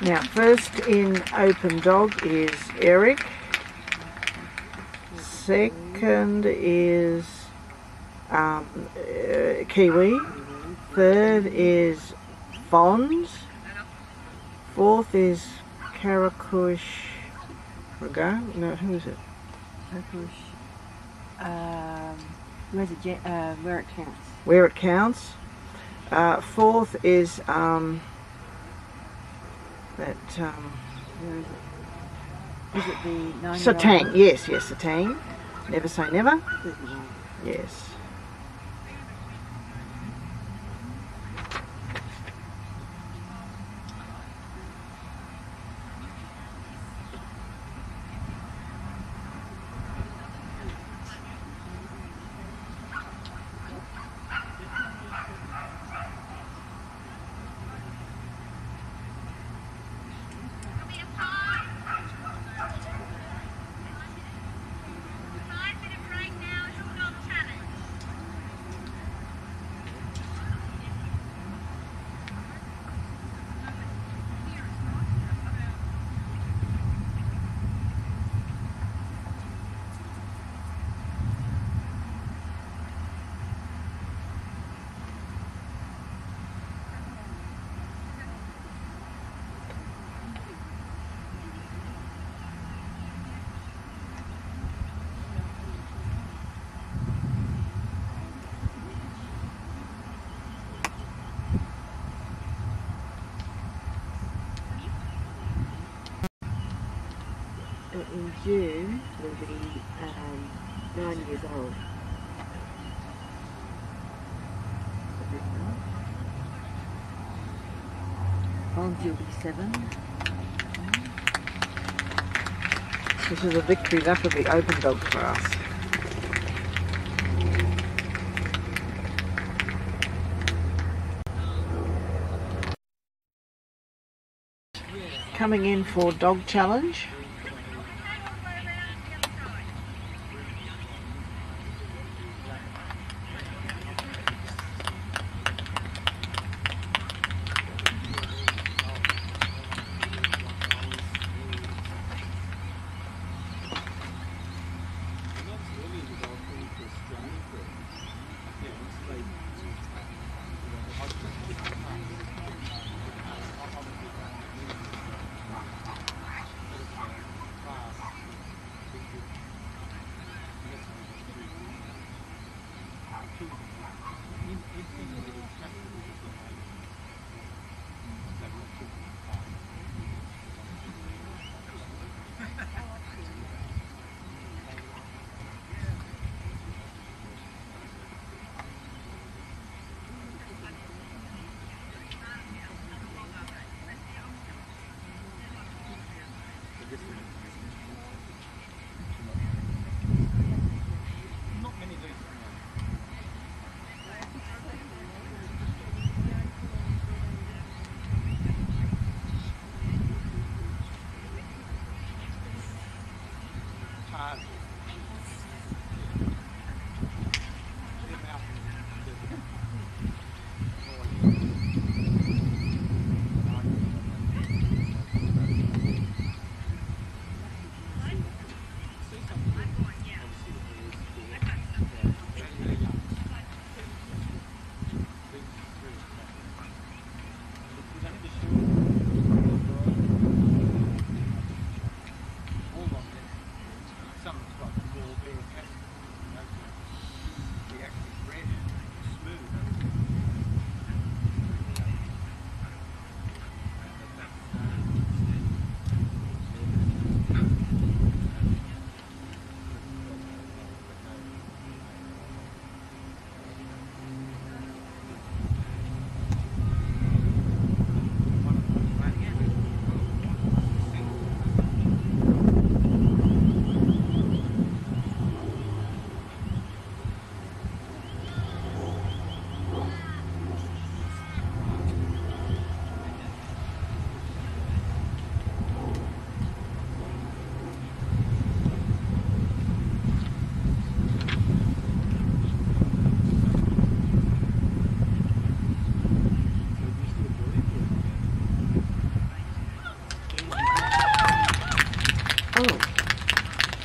Now, first in open dog is Eric. Second is um, uh, Kiwi. Third is Fonz. Fourth is Karakush. Regard? No, who is it? Karakush. Um, where's it? Uh, where it counts. Where it counts. Uh, fourth is um, that. Um, Where is it? Is it the nine? Satang. Yes, yes, Satang. Never say never. thirty-one. Yes. In June will be um, nine years old. Fonzie will be seven. This is a victory lap of the open dog class. Coming in for dog challenge.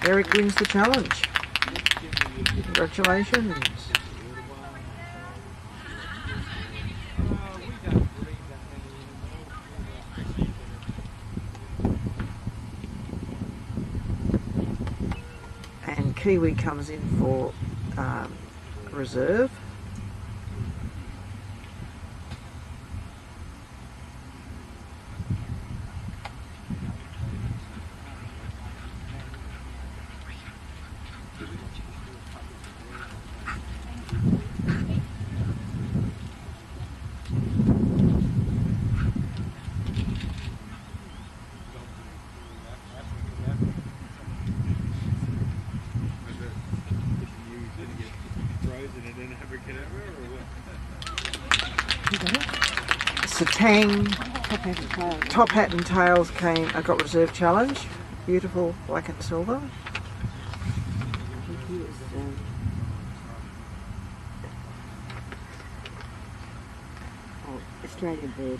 Eric wins the challenge. Congratulations. And Kiwi comes in for um, reserve. Satang, Top hat and tail. Top Hat and Tails came, I got reserve challenge. Beautiful black and silver. He was, um, oh, Australian bird.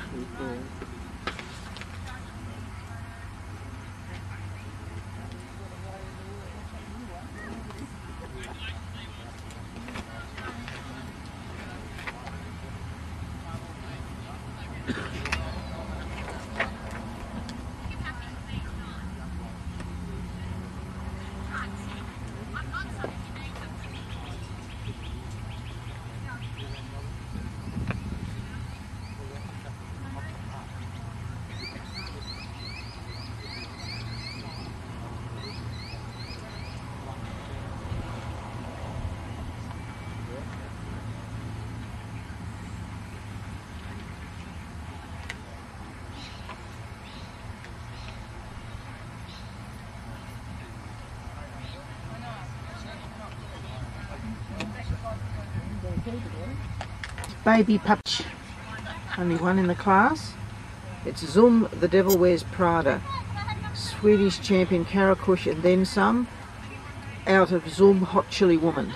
Baby Pup, only one in the class. It's Zum, the Devil Wears Prada. Swedish champion Karakush and then some, out of Zum Hot Chili Woman.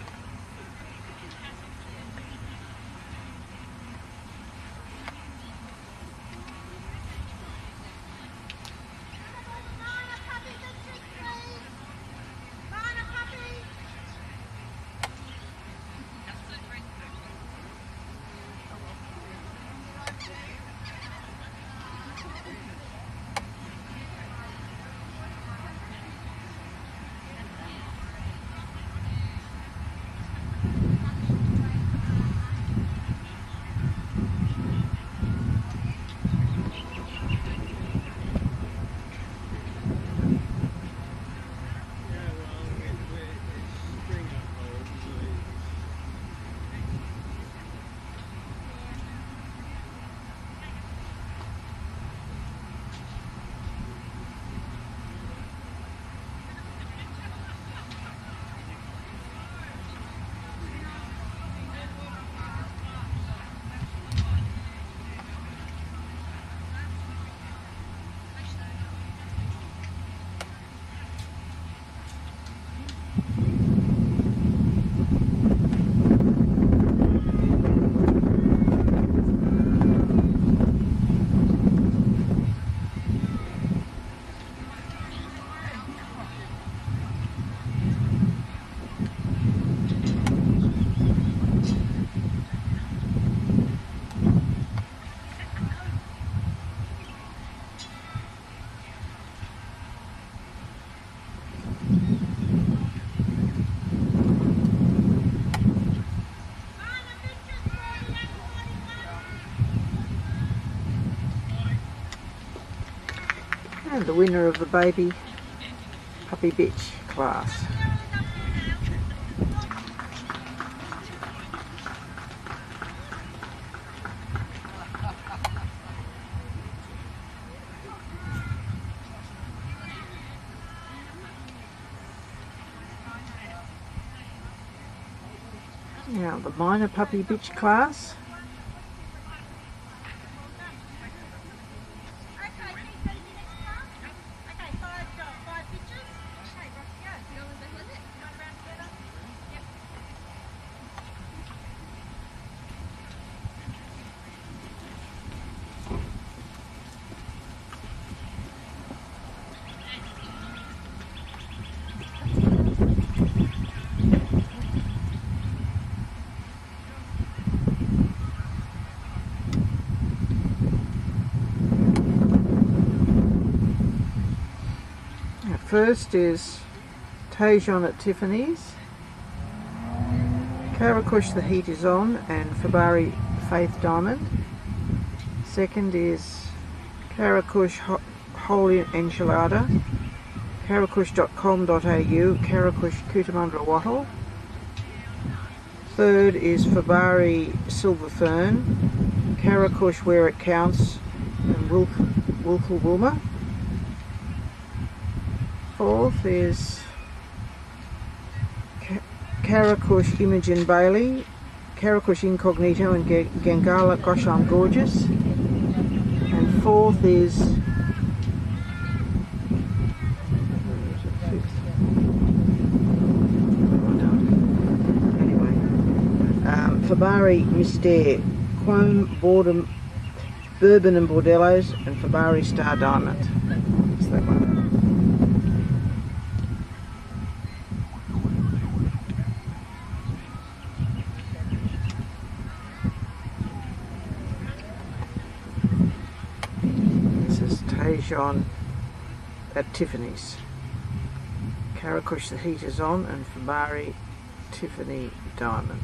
And the winner of the baby puppy bitch class. Now the minor puppy bitch class. first is Tajon at Tiffany's, Karakush The Heat Is On and Fabari Faith Diamond. Second is Karakush Whole Enchilada, karakush dot com dot A U, Karakush Cootamundra Wattle. Third is Fabari Silver Fern, Karakush Where It Counts and Wilful Wilma. Fourth is Karakush Imogen Bailey, Karakush Incognito and Gangala Gosh I'm Gorgeous. And fourth is anyway, um, Fabari Mystère, Quome Bourbon and Bordellos and Fabari Star Diamond. That's that one. Tajon at Tiffany's, Karakush The Heat Is On and Fabari Tiffany Diamond.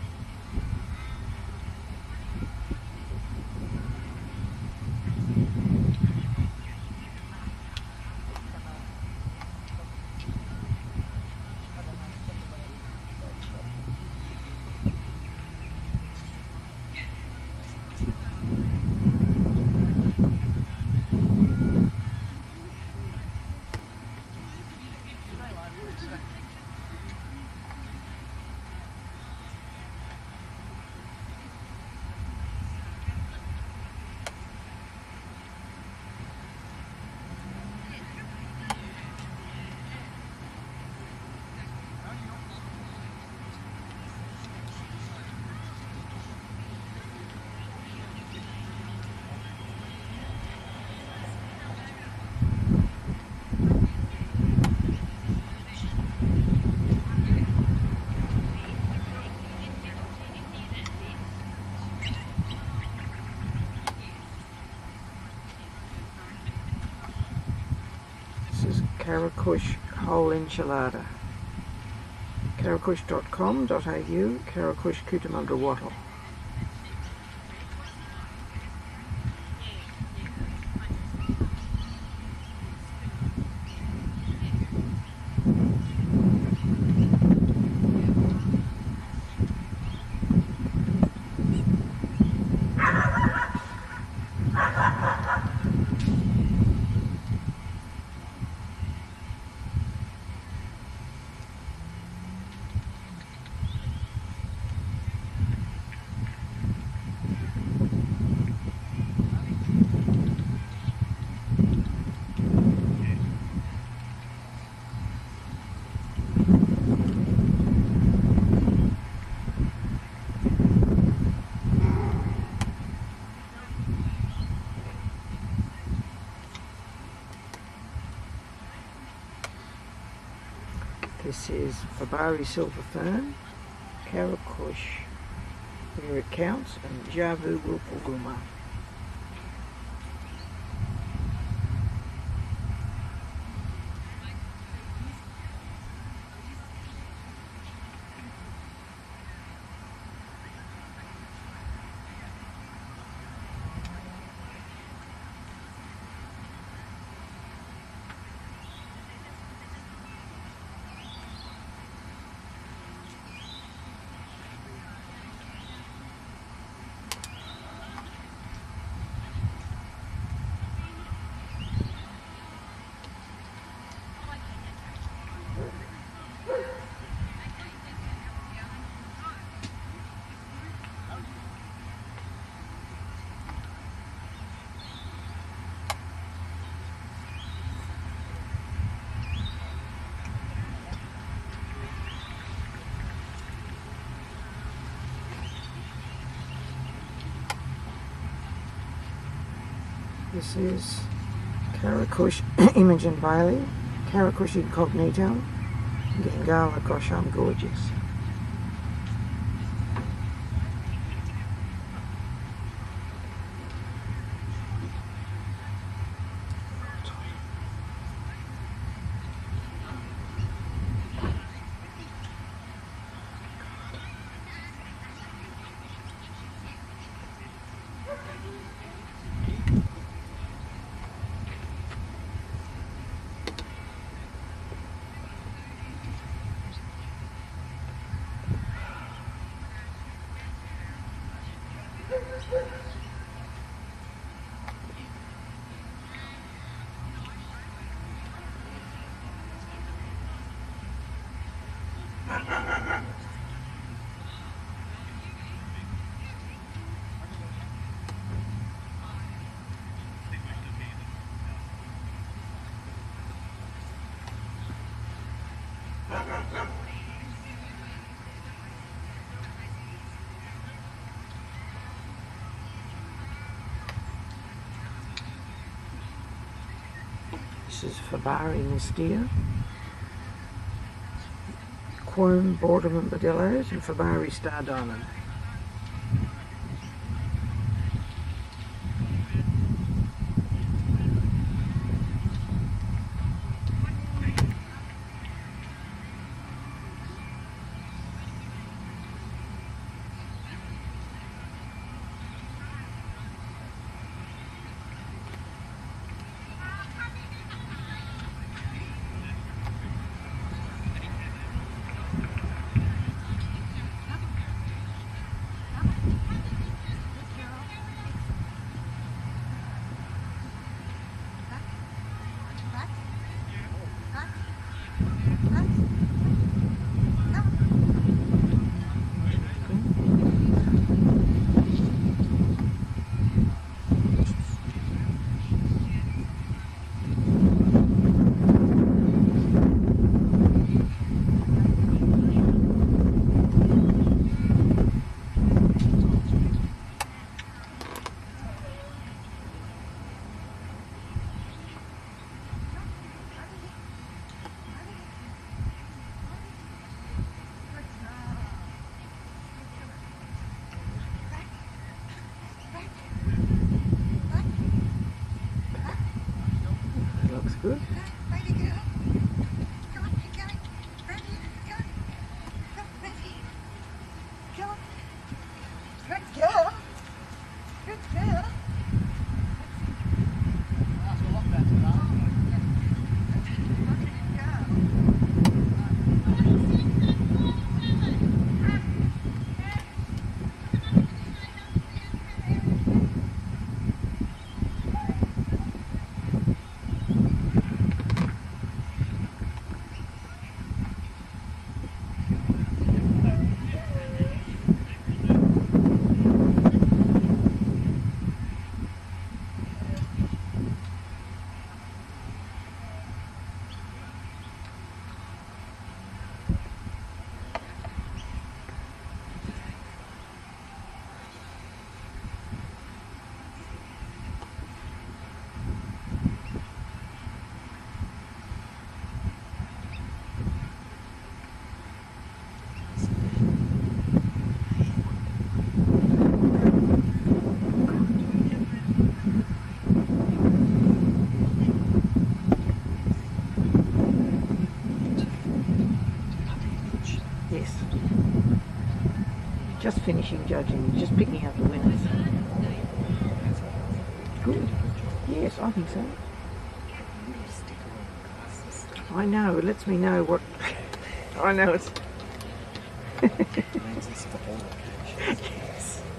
Karakush Whole Enchilada, karakush dot com dot A U, Karakush Cootamundra Wattle. This is Fabari Silver Fern, Karakush Where It Counts and Javu Wilful Wilma. This is Karakush Imogen Bailey, Karakush Incognito, Gangala Gosh I'm Gorgeous. This is Fabari steer, Quorum, Borderman, Badillos, and Fabari Star Diamond. Looks good. Yes. Just finishing judging, just picking out the winners. Good. Yes, I think so. I know, it lets me know what... I know it's... Yes.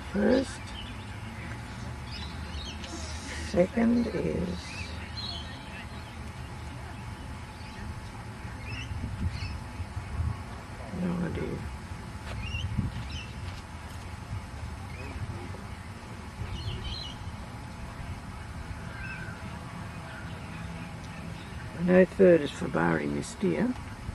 first. Second is no idea. I know third is Fabari Mystia.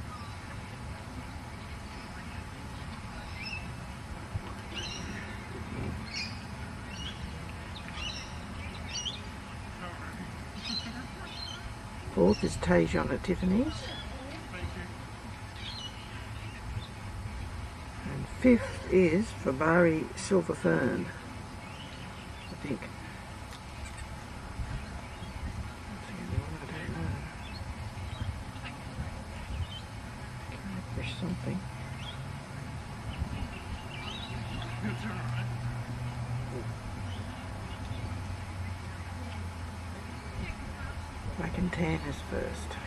Fourth is Tajon at Tiffany's. And fifth is Fabari Silver Fern, I think. What's the other one? I don't know. Karakush something. Black and tan is first.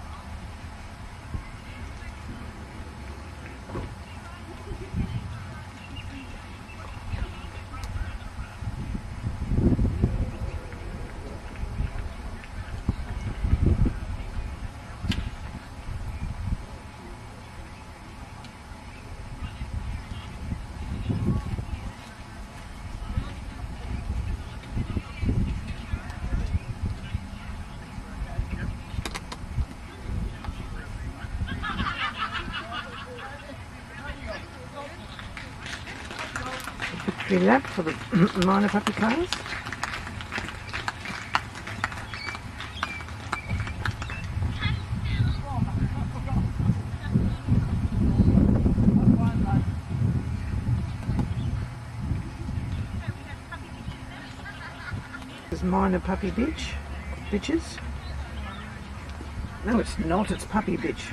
Victory lap for the minor puppy cars. This is minor puppy bitch, bitches. No, it's not, it's puppy bitch.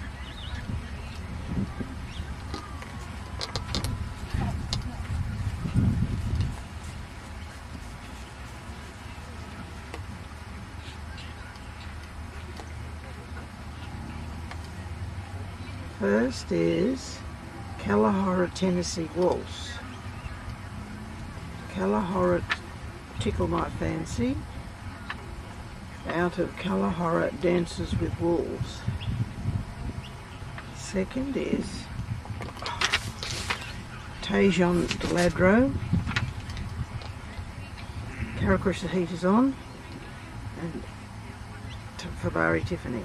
First is Kalahora Tennessee Waltz. Kalahora Tickle My Fancy out of Kalahora Dances with Wolves. Second is Tajon Deladro. Karakush the Heat is on, and Fabari Tiffany.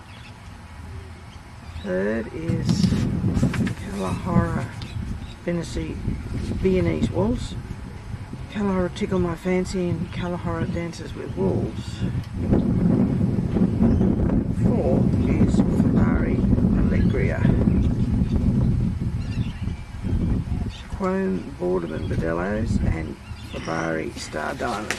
Third is Kalahora Fantasy Viennese Waltz, Kalahora Tickle My Fancy, and Kalahora Dances with Wolves. Fourth is Fabari Allegria, Chrome Borderman Bordellos, and Fabari Star Diamond.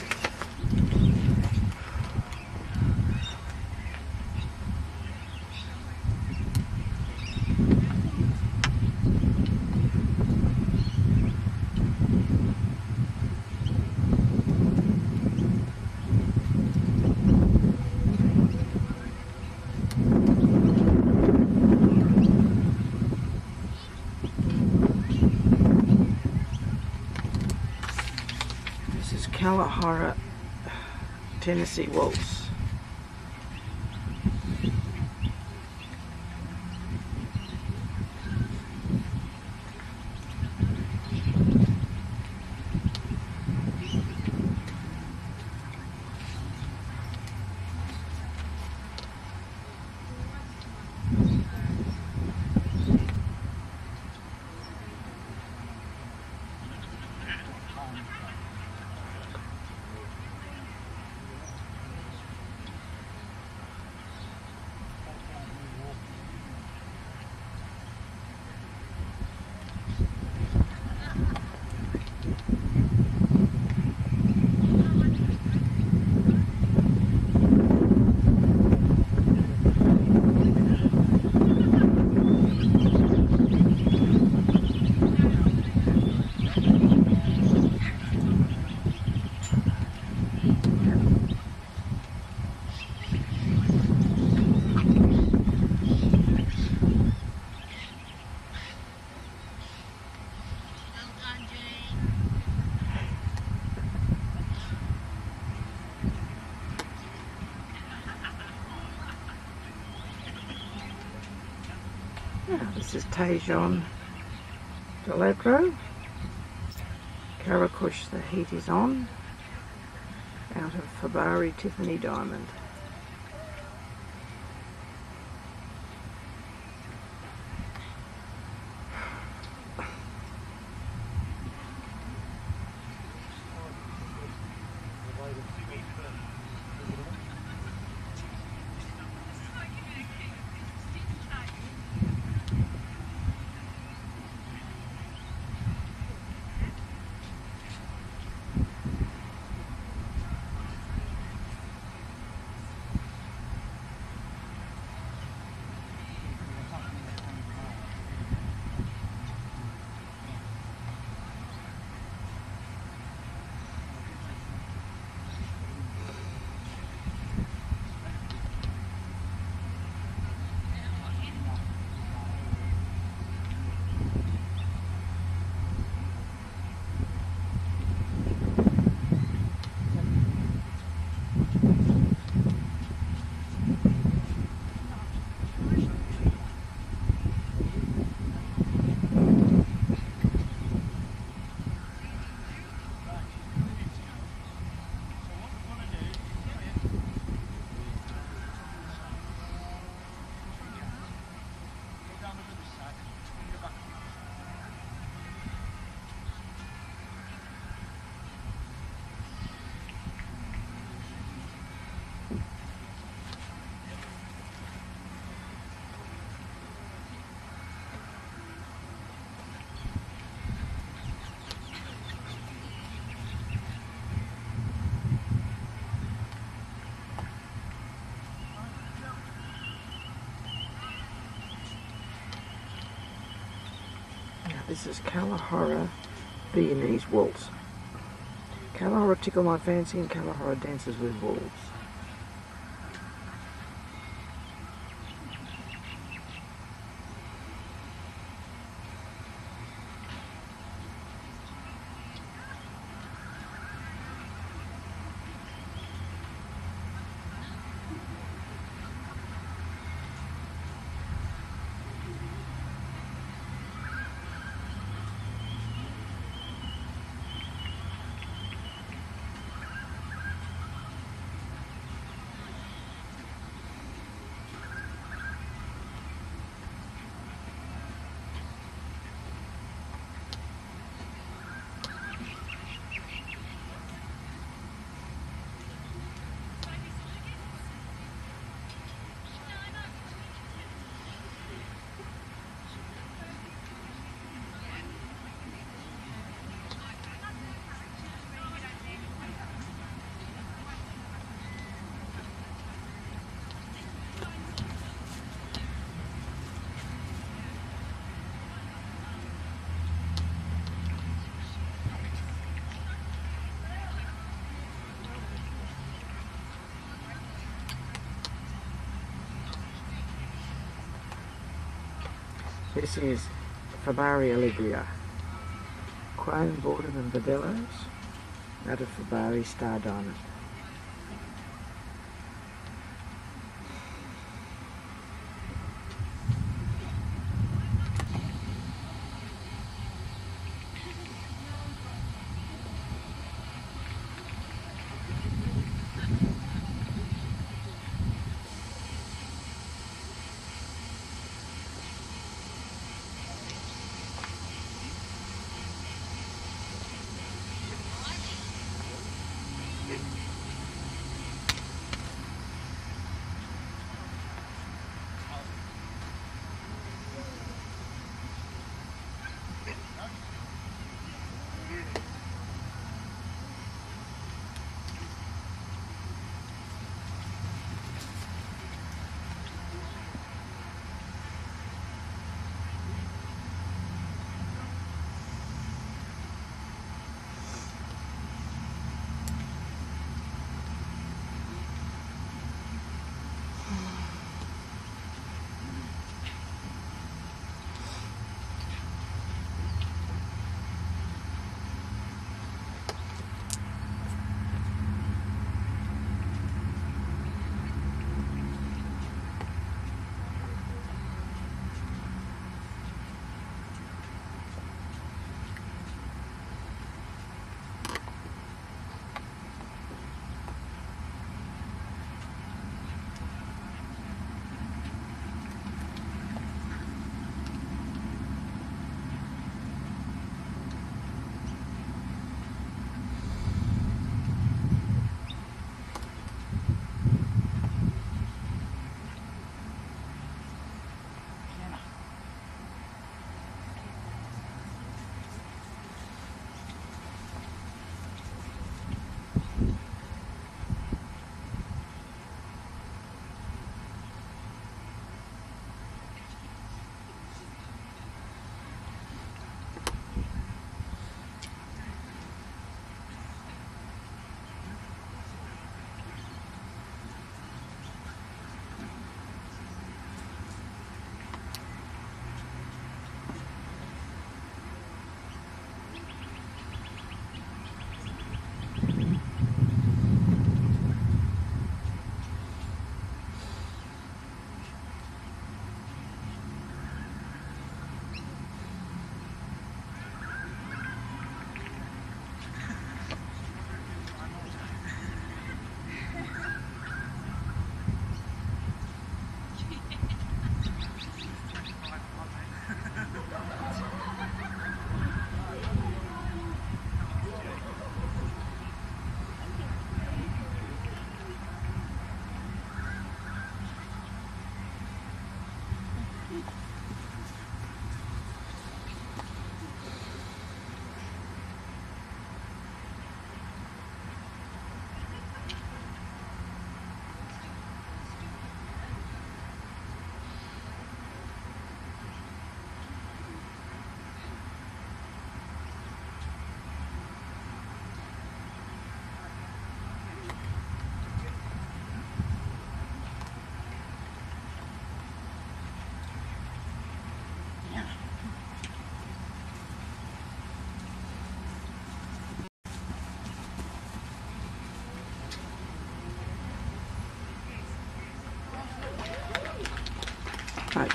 Kalahora Tennessee Waltz. This is Tejon Deladro. Karakush, the heat is on, out of Fabari Tiffany Diamond. This is Kalahara Viennese Waltz. Kalahara tickle my fancy and Kalahara dances with wolves. This is Fabari Allegria, chrome bordered and Videllos, out of Fabari Star Diamond.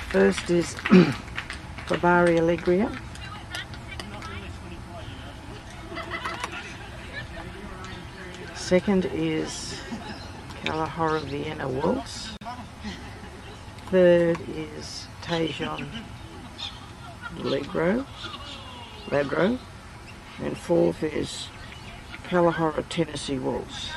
First is Barbari Allegria. Second is Kalahora Vienna Waltz. Third is Tejon Legro, Labro. And fourth is Kalahora Tennessee Waltz.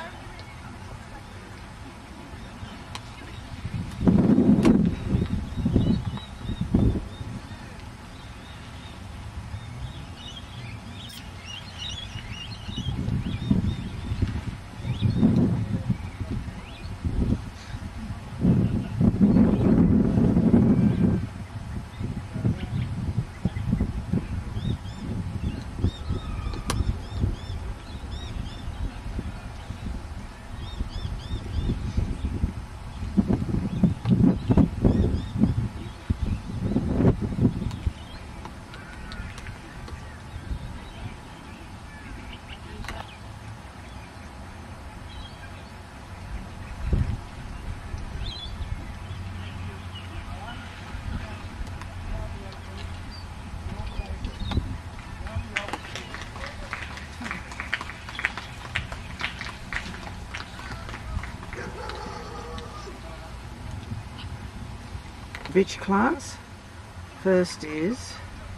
Bitch class. First is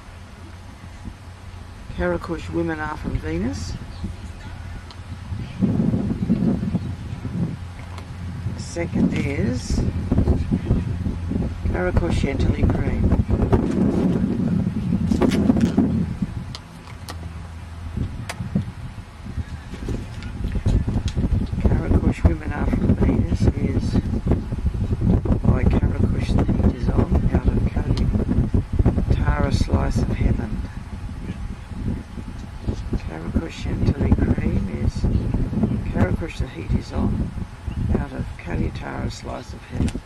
Karakush Women Are From Venus. Second is Karakush Chantilly Cream. Karakush Women Are From Venus is by Karakush The Heat Is On out of Kali Tara Slice of Heaven. Karakush Chantilly Cream is Karakush The Heat Is On out of Kali Tara Slice of Heaven.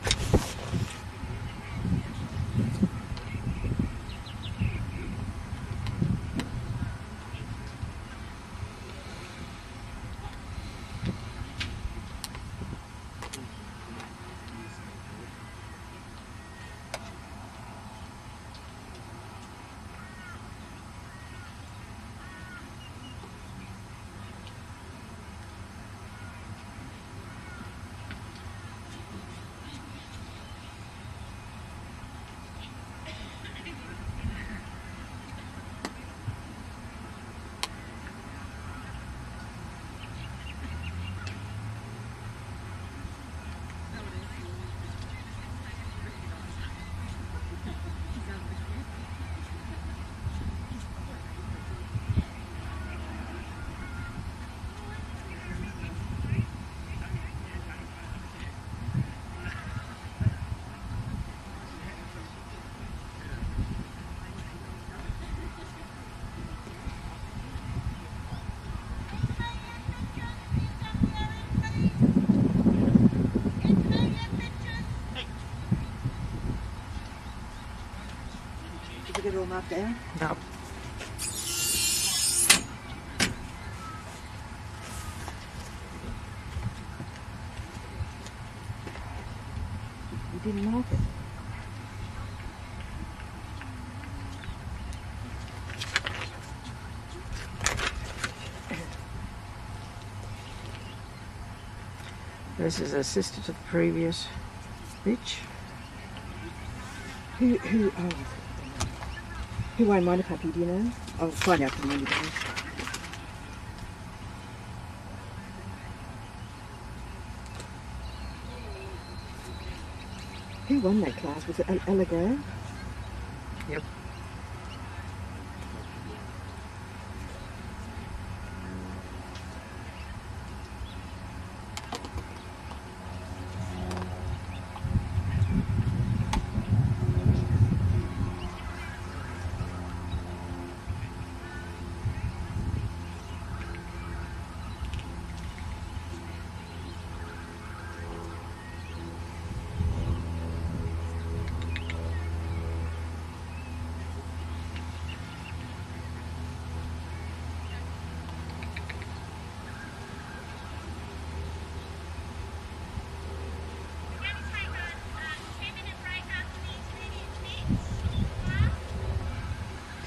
Did you get it all marked down? No. You didn't mark it. This is a sister to the previous bitch. Who, who, oh, who won't mind a puppy, do you know? I'll find out from you. Who won that class? Was it Ella Graham? Yep.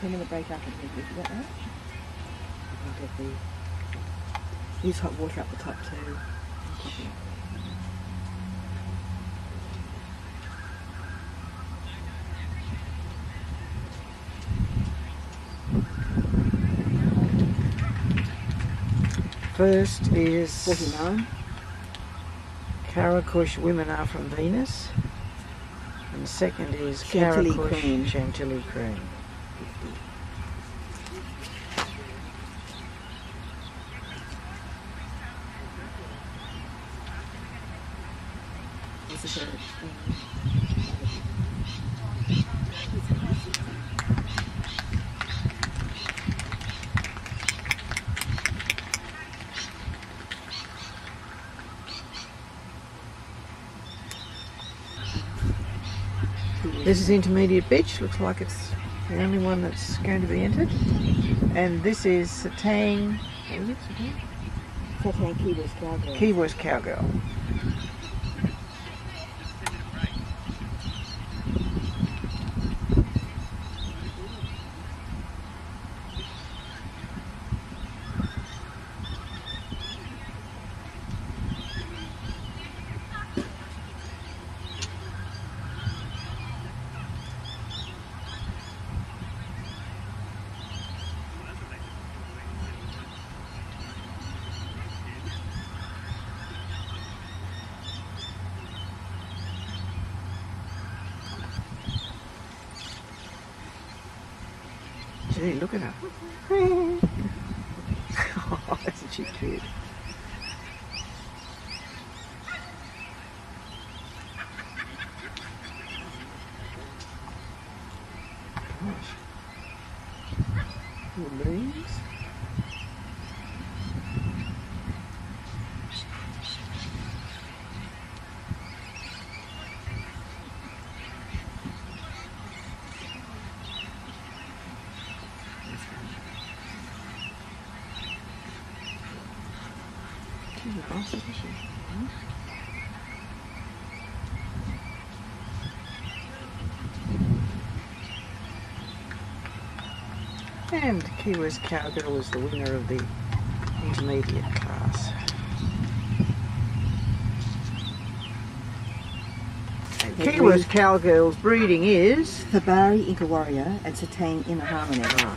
ten minute break after the if you got that. I'll get the use hot water up the top too. First is forty-nine. Karakush Women Are From Venus. And the second is Chantilly Karakush Cream. Chantilly Cream. What's the third? This is Intermediate Beach. Looks like it's the only one that's going to be entered. And this is Satang. What was it? Satang? Satang Key West Cowgirl. Key West Cowgirl. Gee, look at her. Oh, that's a cheap kid. Gosh. Little leaves. She's nice, isn't she? And Key West Cowgirl is the winner of the intermediate class. And Key West Cowgirl's breeding is Fabari Inca Warrior and Satang Inner Harmony. oh,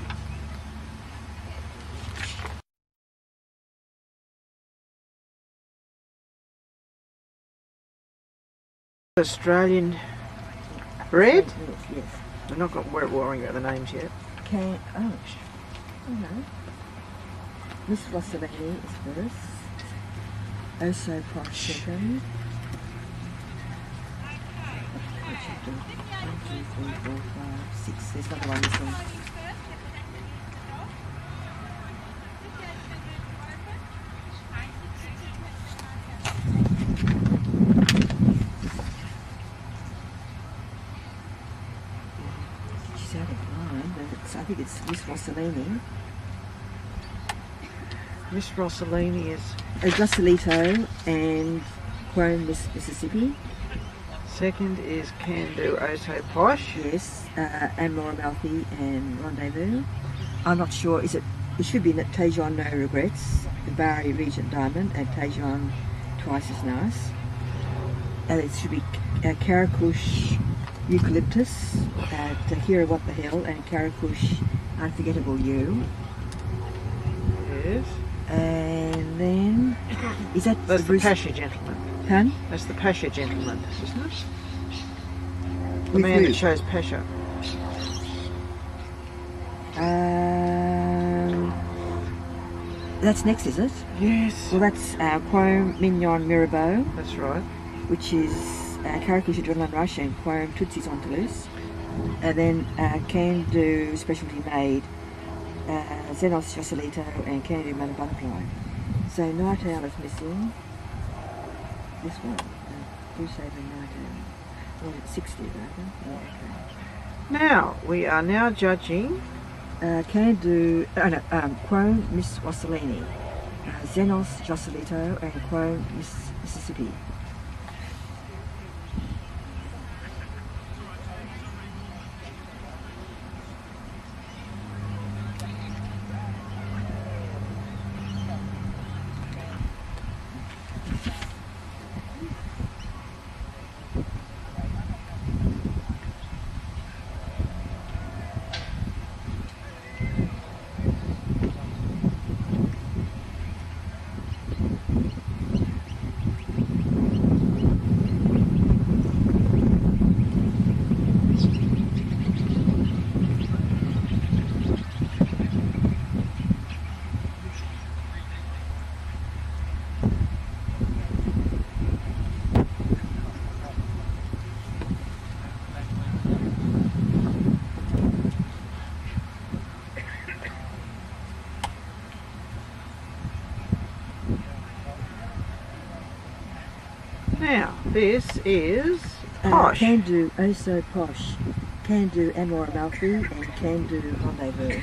Australian red. Yes, yes. We're not got, we're worrying about the names yet. Can oh, sh- oh no. Miss Rossellini is first. Oso Posh second. One, two, three, four, five, six. There's another one missing. She's out of line, but it's, I think it's Miss Rossellini. Miss Rossellini is Uh, Joselito and Chrome Miss Mississippi. second is Can Do Oso Posh. Yes, uh, and Laura Malfi and Rendezvous. I'm not sure, is it, it should be that Tejon No Regrets, the Barry Regent Diamond, and Tejon Twice as Nice. And it should be uh, Karakush Eucalyptus, uh, Tahira What the Hell, and Karakush Unforgettable You. Yes. And then, is that That's the Bruce- Pasha gentleman. Hun? That's the Pasha gentleman, isn't it? The With man who? that shows Pasha. Um, that's next, is it? Yes. Well, that's uh, Quome Mignon Mirabeau, That's right. which is uh, Karakush Adrenaline Rush and Quome Tootsie's on Toulouse. And then uh, Can Do Specialty Made, uh, Xenos Joselito and Can Do Mother Butterfly. So Night Owl is missing. This one, uh, Goose Saver Night Owl. Or sixty rather. Yeah, okay. Now, we are now judging Uh, Can Do, oh no, um, Quome Miss Rossellini, uh, Xenos Joselito and Quome Miss Mississippi. Now, this is Uh, posh. can do, oh so posh. Can do Amor Amalfi and can do Rendezvous.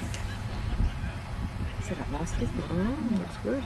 Set up nicely. Oh, that's good.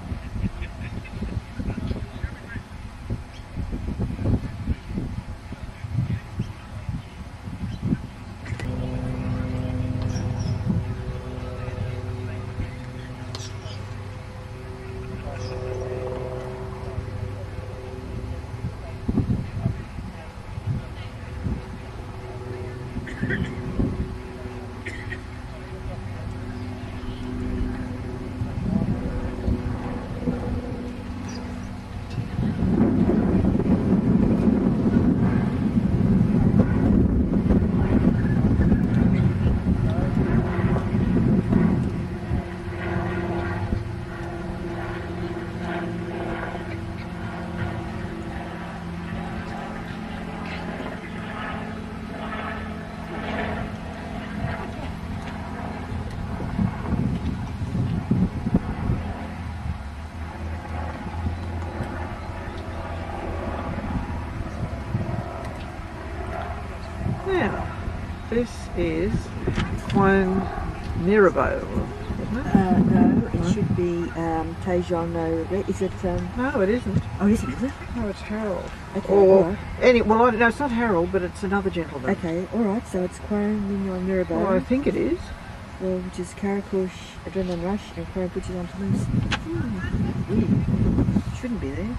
Now, this is Quine Mirabeau, isn't it? Uh, no, it should be um, Tejon No Regret. Is it? Um, No, it isn't. oh, is it? Is it? No, it's Harold. Okay, Or, alright. any, well, I, no, it's not Harold, but it's another gentleman. Okay, alright, so it's Quine Mignon Mirabeau. Well, I think it is. Well, which is Karakush, Adrenaline Rush, and Quine Puches on Toulouse. Hmm. Weird. Shouldn't be there.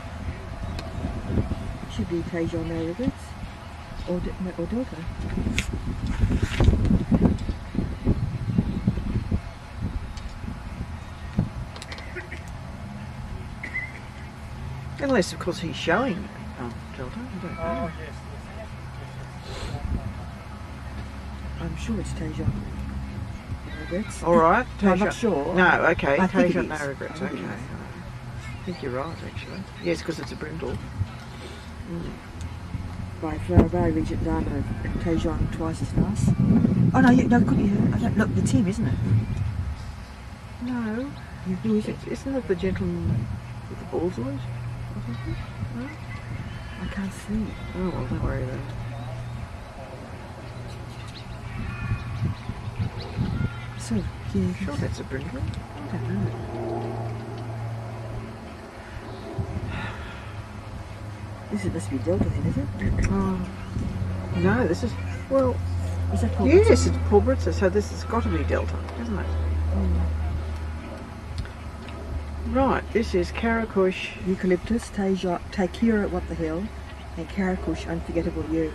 It should be Tejon No Regrets. Or, D no, or Delta. Unless, of course, he's showing um, Delta. I don't know. I'm sure it's Tejon No Regrets. All right. No, I'm not Tejon- sure. No, okay. I think it Tejon is. No Regrets. I Okay. think it is. I think you're right, actually. Yes, because it's a brindle. Mm. By Ferrari Regent Dana and Tejon twice as nice. Oh no, you, no, could you? I don't, look, the team, isn't it? No. You, who is it? It's, isn't it the gentleman with the balls on it? Or something? No? I can't see. Oh, well, don't worry about it. So, yeah, Sure, that's a brindle. I don't know. This is, must be Delta then, is it? Oh. No, this is, well, Is that Paul yes, Watson? it's Paul Britzer, so this has got to be Delta, isn't it? Mm. Right, this is Karakush. Eucalyptus, Teja, Takira, What the Hell, and Karakush, Unforgettable You.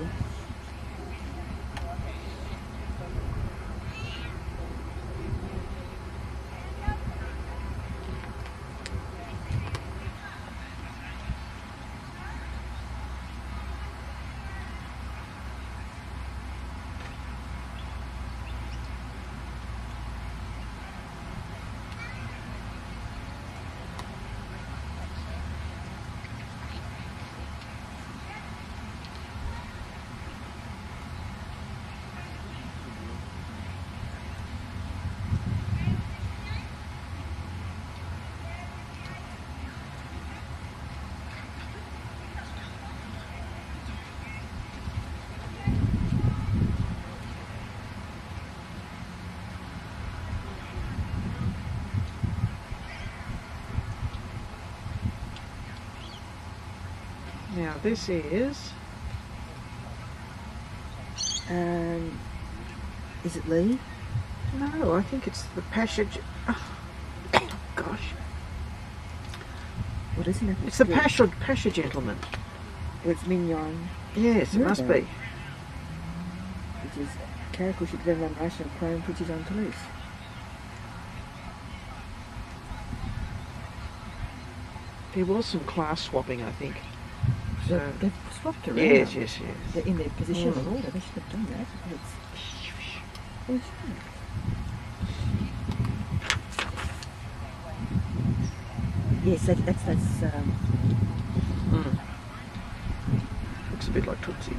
Now, this is, Um, is it Lee? no, I think it's the Passage. Oh, gosh. What is it? It's the Pasha, Pasha gentleman. Well, it's Mignon, Yes, it must Mirabeau. be. which is Karakush, Adrenaline Rush, and Chrome Puches on Toulouse. There was some class swapping, I think. So, They've, they've swapped around. yes, yes, yes. They're in their position Mm. of order. They should have done that. It's, it's, yes, that, that's that's. Um, Mm. Looks a bit like Tootsie.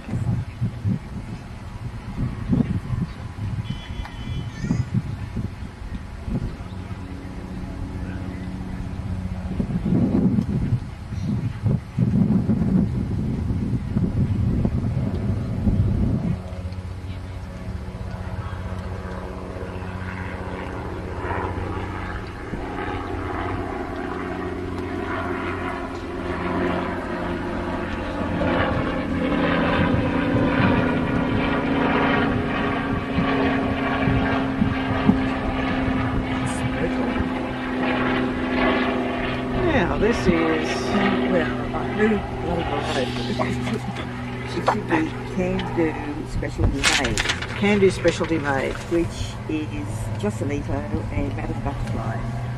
Now this is well, uh, very bloody well. It should be can do specialty made, Can Do Specialty Made. which is Joselito and Madame Butterfly.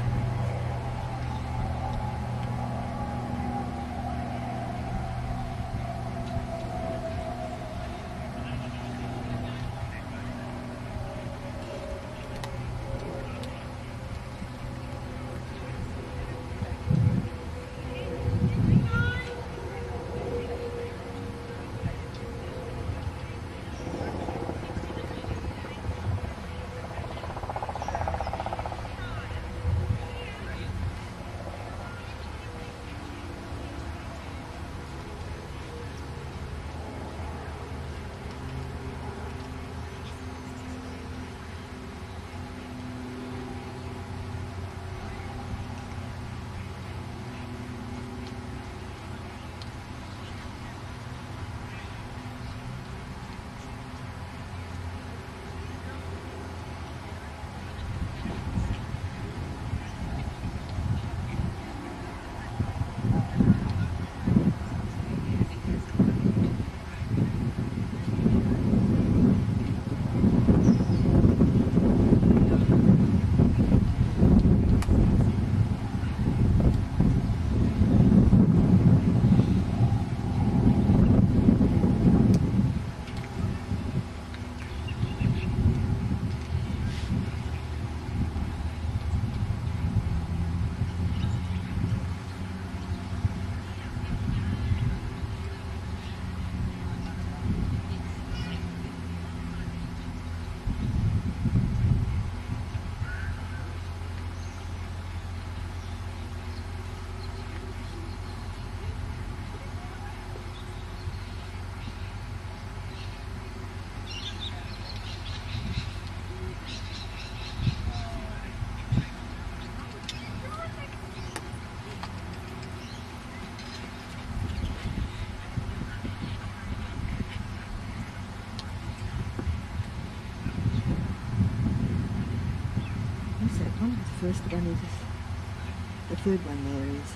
What's that one? The first one is the third one there is.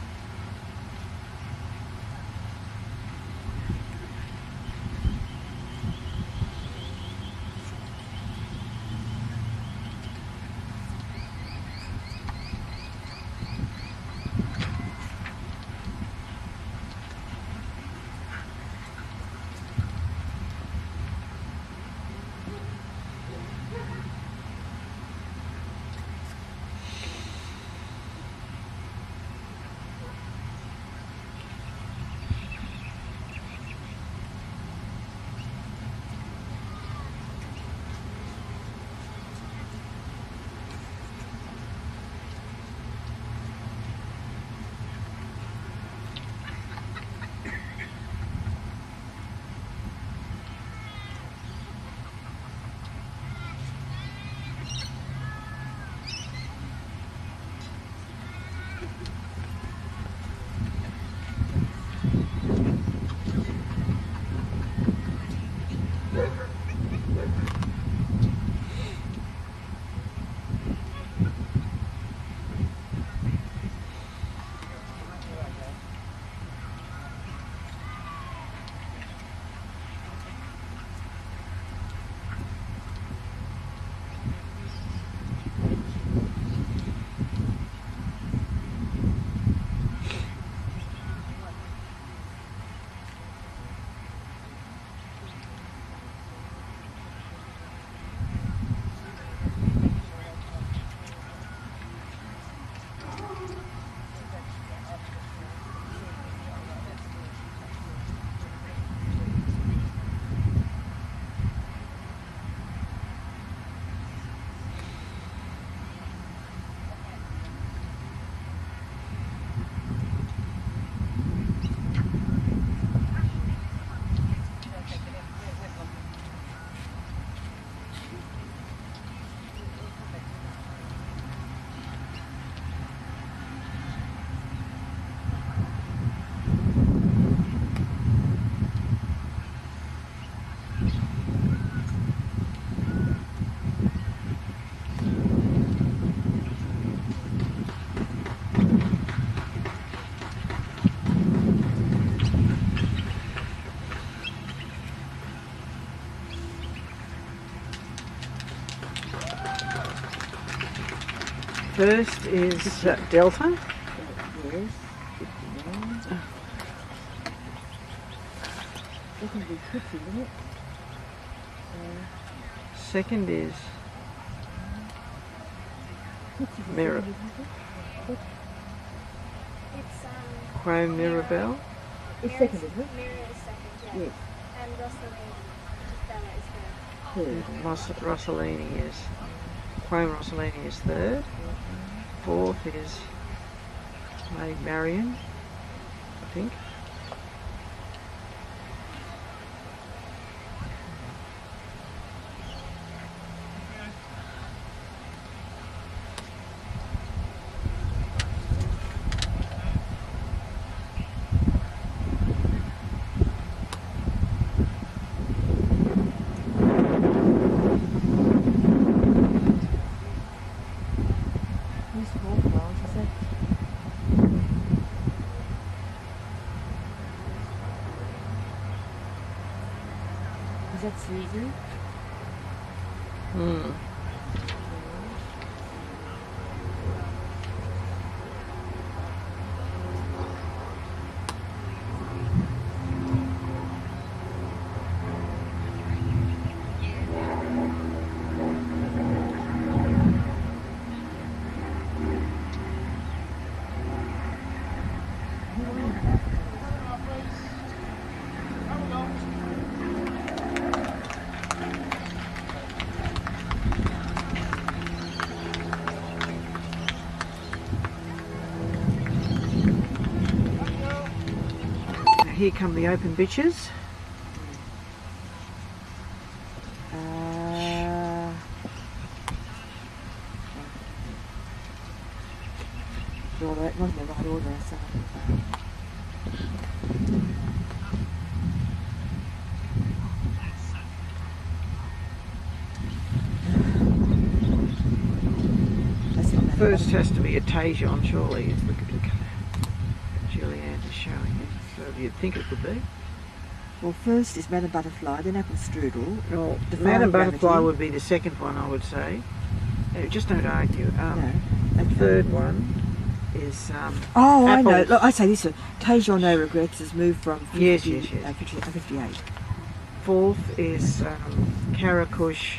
First is uh, Delta. Yes, fifty-nine. That can be tricky, isn't it? Second is Mirror. It's um, Chrome Mirabelle. It's second, isn't it? Mirror is second, yeah. Yes. And Rosalini, Bella is third. Third. Ross- Rossellini is Chrome Rossellini is third. Fourth is Maid Marian, I think. Who's fourth, Miles, is it? Is that Susie? Hmm. Here come the open bitches. Uh, well, they're not in the right order, so. That's not bad. First has to be a Tajon, surely. Look at the colour Julianne is showing it. So you'd think it would be. Well, first is Madame Butterfly, then Apple Strudel. Well, Define Madame Butterfly Gravity. would be the second one, I would say. No, just don't argue. Um, No. The third one is um, Oh, I know. Apples. Look, I say this one. Tajon No Regrets has moved from fifty, Yes, yes, yes. Uh, fifty, uh, fifty-eight. fourth is um, Karakush.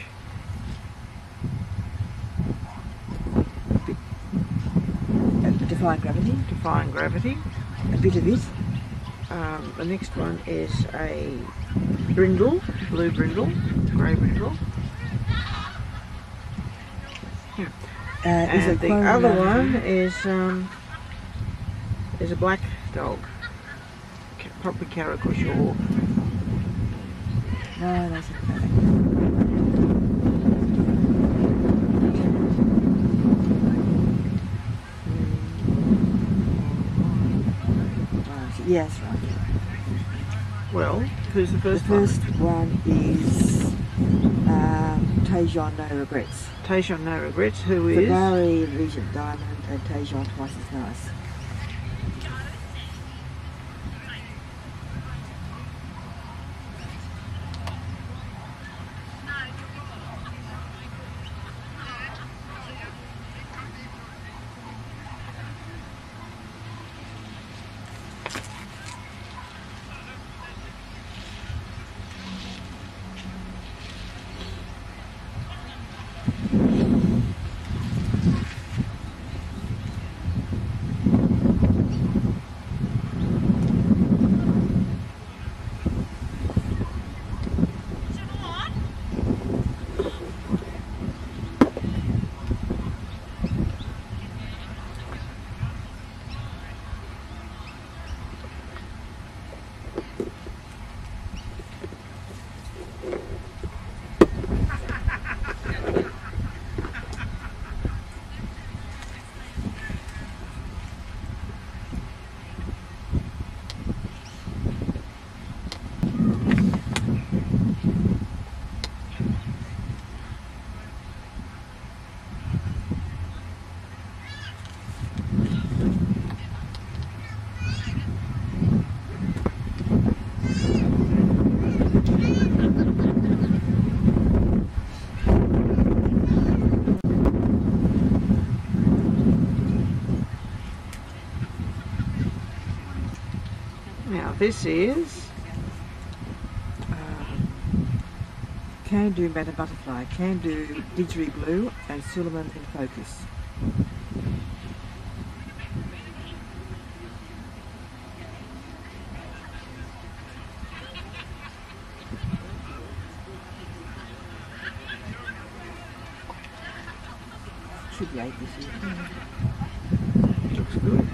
Uh, Define Gravity. Defying Gravity. A bit of it. Um, the next one is a brindle, blue brindle, grey brindle. Uh, is And a the chrome other gravity. one is um, is a black dog, Ca- probably Karakush or No, that's not right. Yes, right. well, who's the The first, first one? one is um, Tajon No Regrets. Tajon No Regrets, who The is Barry Regent Diamond and Tajon Twice as Nice. Now this is Um, Can Do Matter Butterfly, Can Do Didgeridoo and Suleiman in Focus. Should be eight this year. looks good.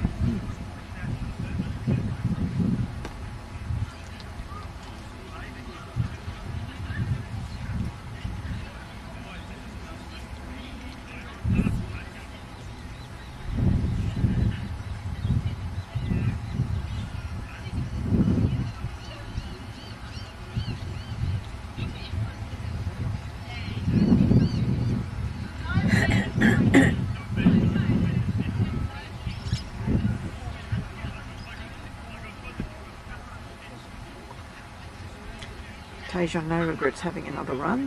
Tajon no regrets having another run.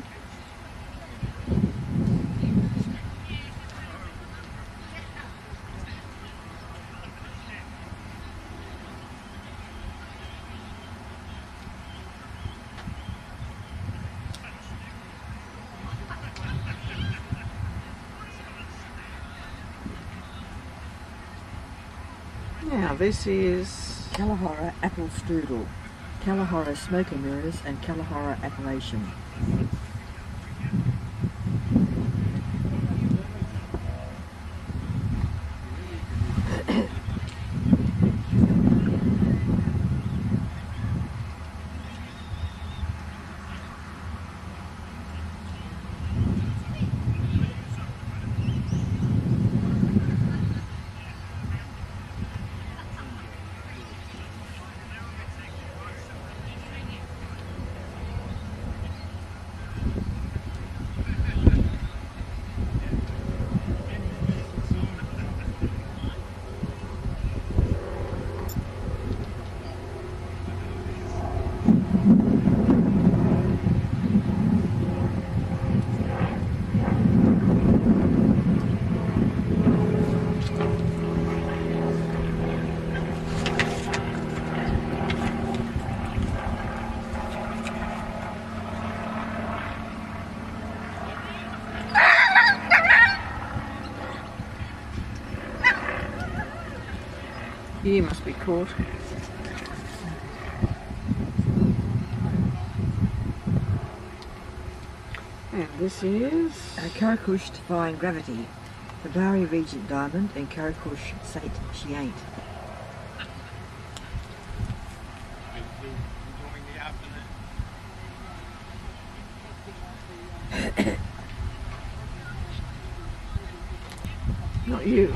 Now this is Kalahara Apple Strudel, Kalahara Smoke and Mirrors and Kalahara Appellation. You must be caught. And this is Uh, Karakush Defying Gravity, the Bowery Regent Diamond and Karakush Saint She Ain't. not you.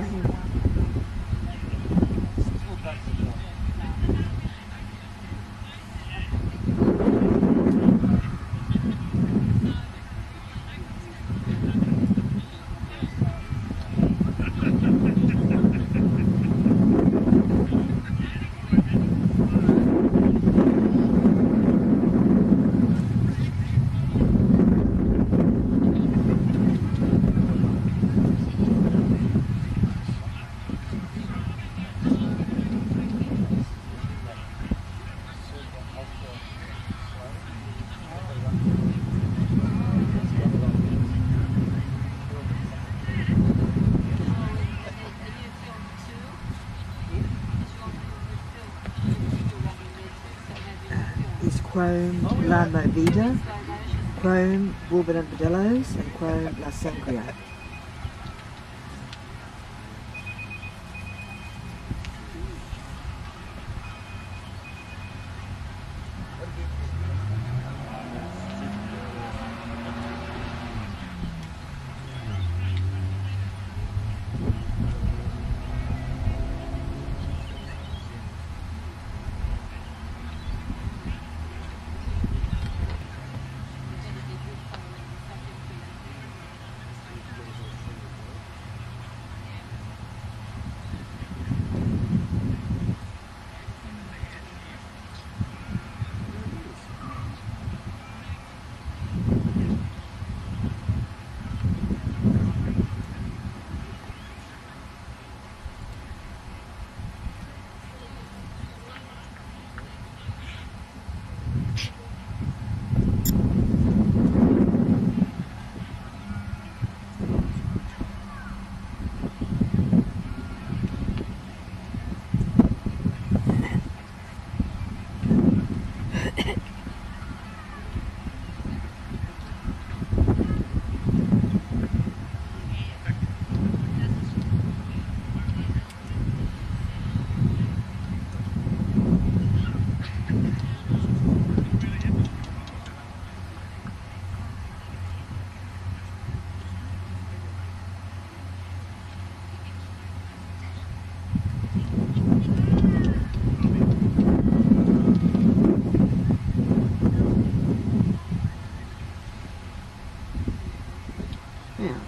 Is Chrome La Movida, Chrome Bourbon and Modelos and Chrome La Sangria.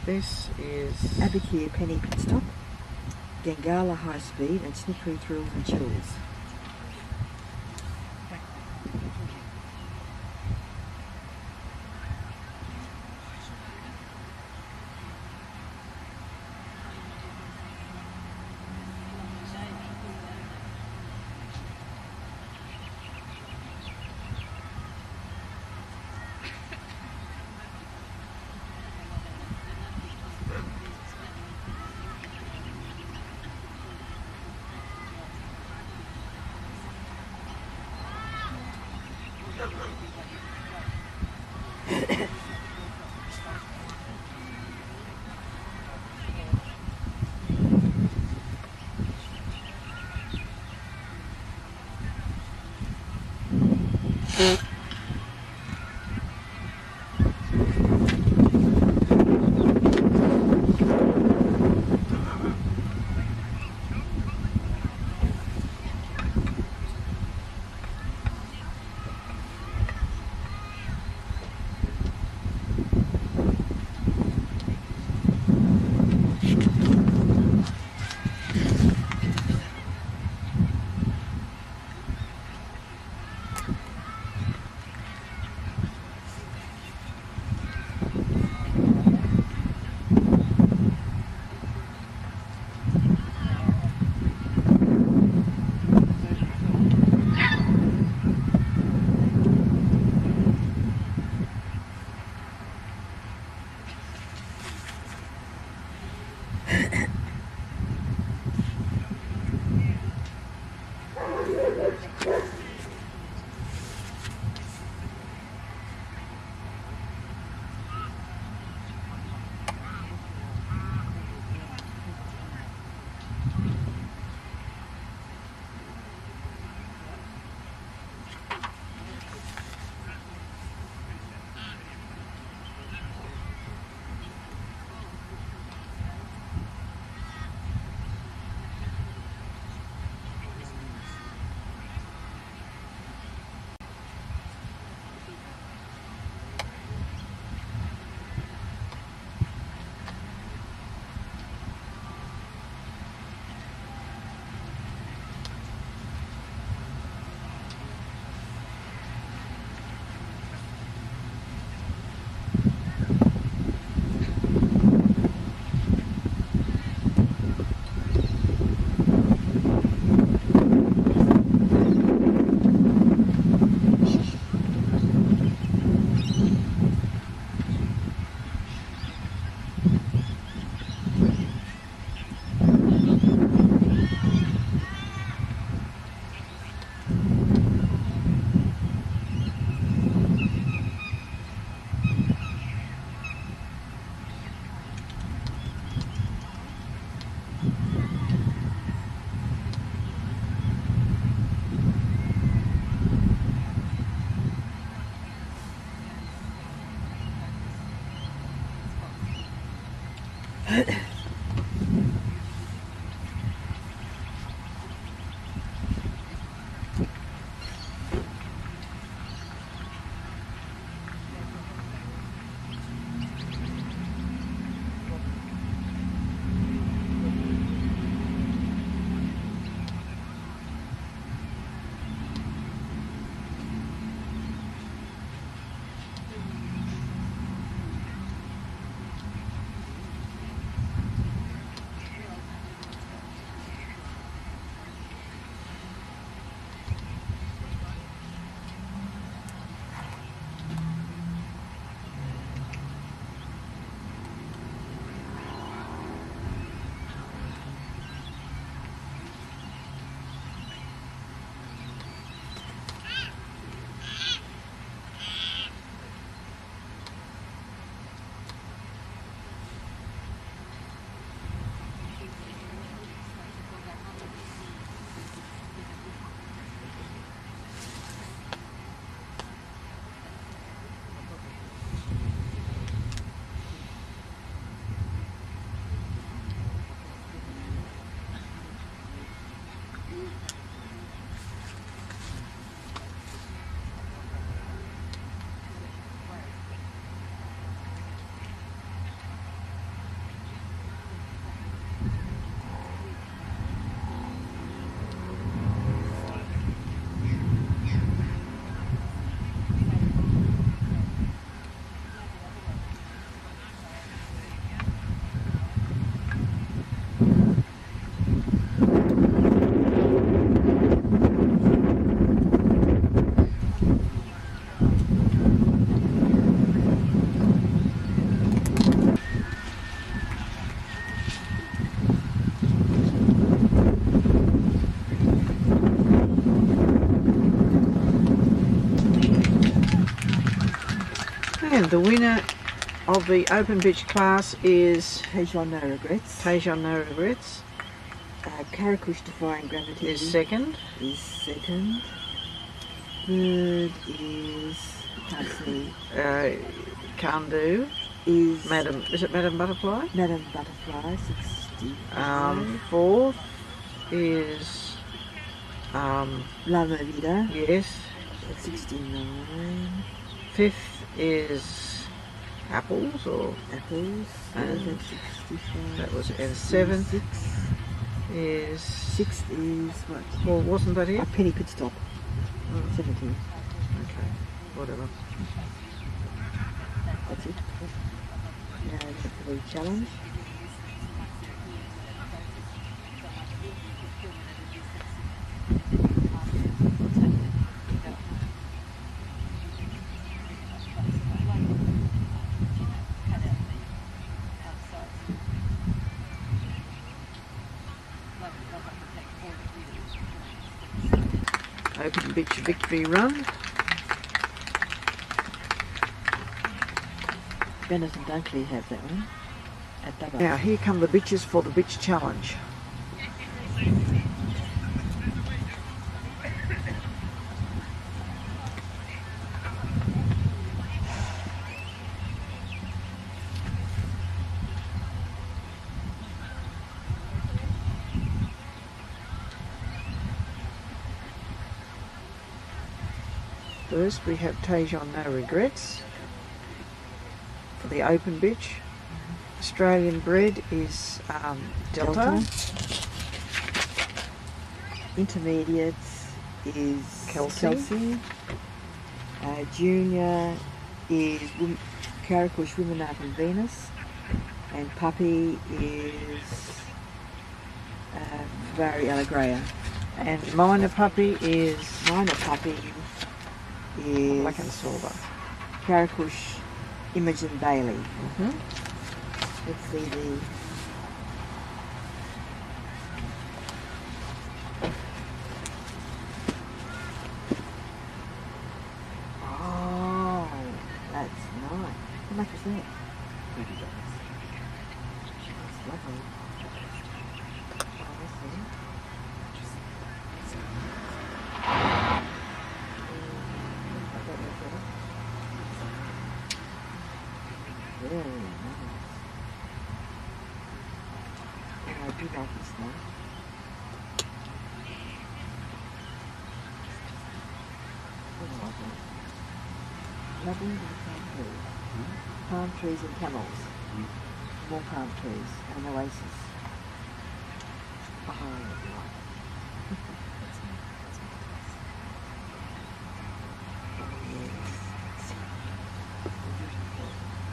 this is Abakir Penny Pitstop, Gangala High Speed, and Snickery Thrills and Chills. And the winner of the open bitch class is Tejon No Regrets. Tejon No Regrets. Uh, Karakush Defying Gravity Is second. Is second. Third is, I can't see. Uh, Can't do. Is Madam, is it Madam Butterfly? Madam Butterfly, sixty-five. Um, fourth is um, La Movida, yes. at sixty-nine. Fifth is Apples or Apples, And uh, that's sixty-five. that was and seventh Six. is Sixth is what? well wasn't that A it? penny pit stop. Mm. seventeen. Okay, whatever. That's it. Now for the challenge. Open bitch victory run. Bennett and Dunkley have that one at Dubbo. Now here come the bitches for the bitch challenge. First we have Tejon No Regrets for the open bitch. Australian bred is um, Delta. Delta. Intermediates is Kelsey. Kelsey. Uh, junior is Wom- Karakush Women Art and Venus. And puppy is uh, Vari Allegrea. And minor puppy is Minor puppy is Black and Silver. Karakush Imogen Bailey. Mm-hmm. Let's see the Oh, that's nice. How much is that? Thirty dollars. That's lovely. Oh, I see. I don't know better. Very nice. Oh, I do like this one. I like it. Lovely little palm trees. Palm trees and camels. More palm trees and an oasis. Oh, I like it. Oh, yes. Beautiful.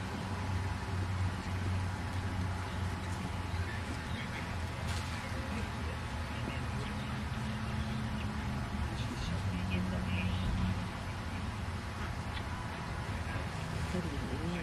Pretty, yeah.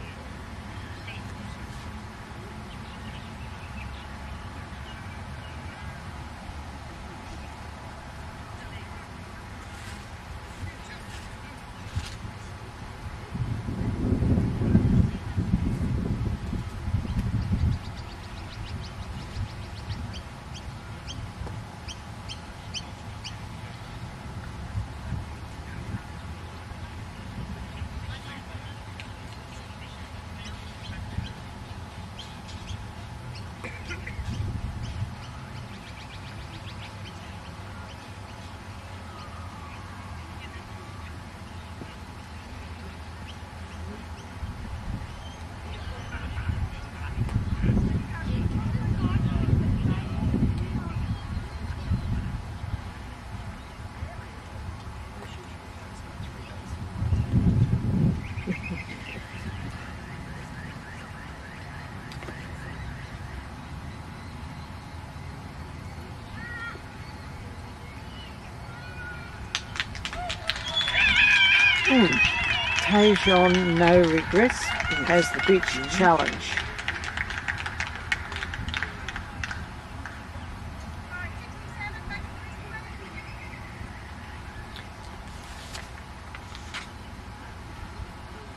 Mm. Tejon No Regrets has the bitch challenge.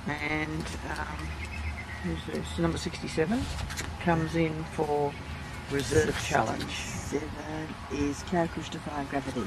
And um, who's this? Number sixty-seven comes in for reserve challenge. Seven is Karakush Defying Gravity.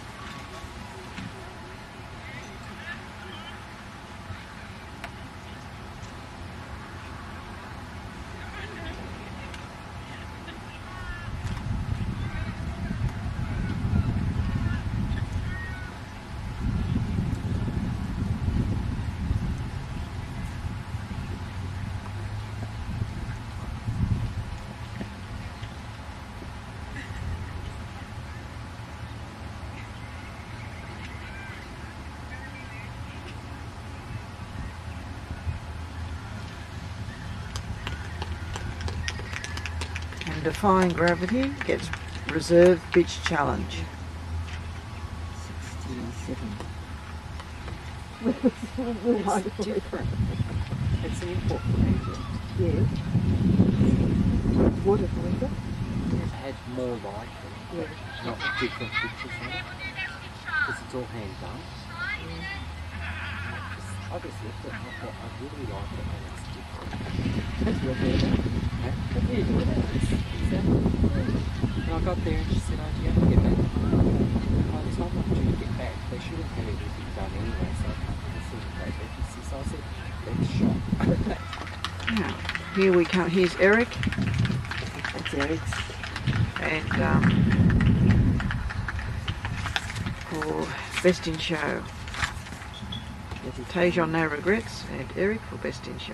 And Defying Gravity gets reserve bitch challenge. sixty-seven. It's different. It's an import from Egypt. Yes. Water filter. It had more like it, Yeah. not different pictures on it. Because it's all hand done. I just looked at it and I thought I really like it and it's different. That's your favorite. Huh? Yeah, exactly. And I got there and she said, oh, do you have to get back? By the time I'm due to get back, they should have had everything done anyway, so I can't really see the vacancy. So I said, let's shop. Now, here we come. Here's Eric. That's Eric's. And um, for Best in Show. Tajon No Regrets and Eric for Best in Show.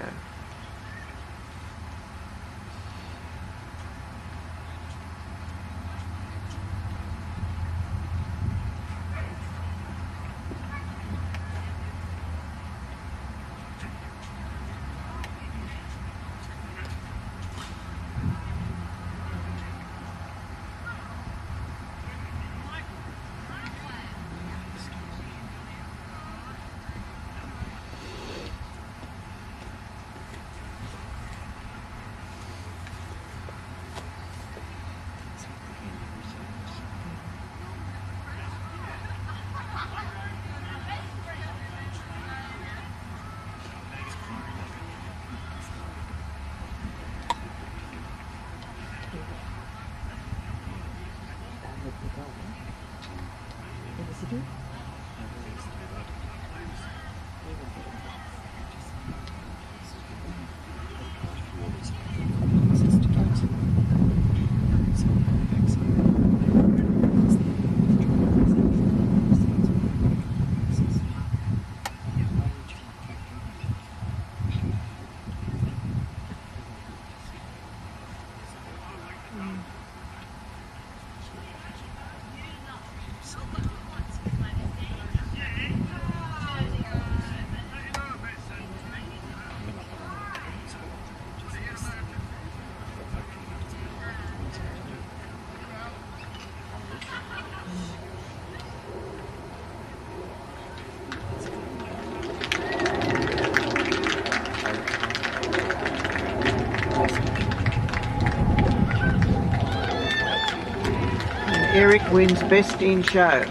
Eric wins Best in Show.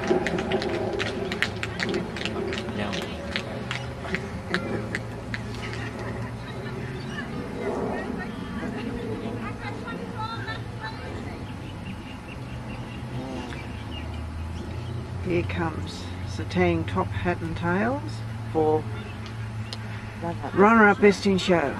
Now, Here comes Satang Top Hat and Tails for runner-up Best in Show.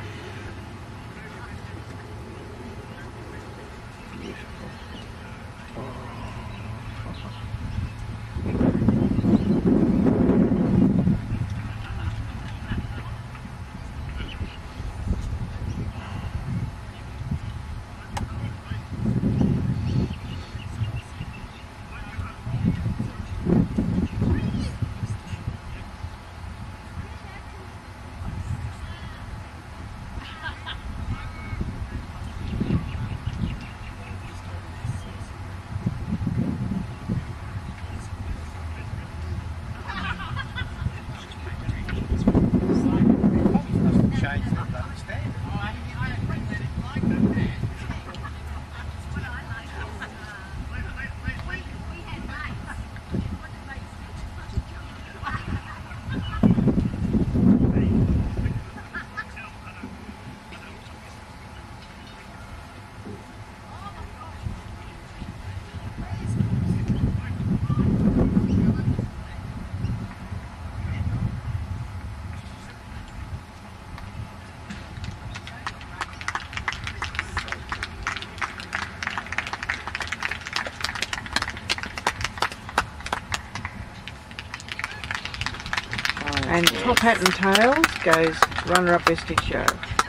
And Top Hat and Tails goes runner-up best in show.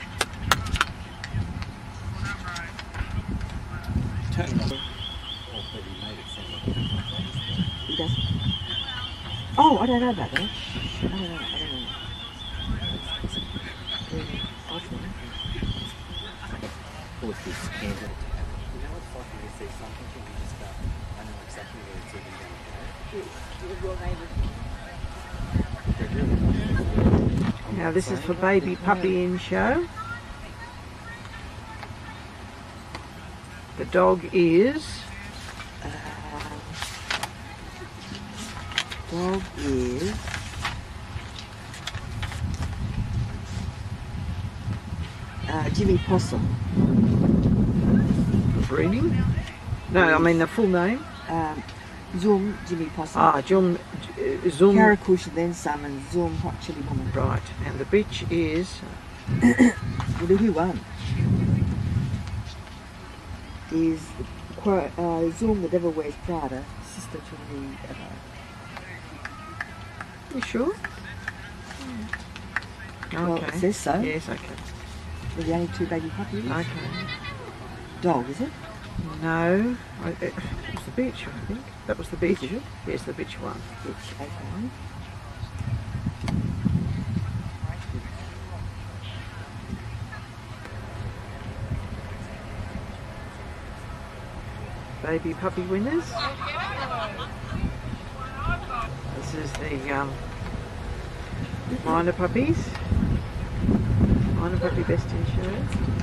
He doesn't. Oh, I don't know about that. I don't know. I don't know. Really, awesome. With this candle. You know what's fucking when you say something and you just go, I know exactly where it's even going to go. Now this is for baby puppy in show. The dog is Um, dog is uh, Jimmy Possum. breeding. No, I mean the full name. Um, Zoom Jimmy Possum. Ah, Zoom. Zoom. Karakush and then some, and Zoom Hot Chili Woman. Right, and the bitch is Well, who won? Is Qua- uh, Zoom the Devil Wears Prada, sister to the other. You sure? Well, Okay. it says so. Yes, okay. They're the only two baby puppies. Okay. Dog, is it? No, I, it, it was the bitch, I think. That was the bitch. Bitch, is it? Yes, the bitch one. Bitch, okay. Baby puppy winners. This is the um, minor puppies. Minor puppy best in show.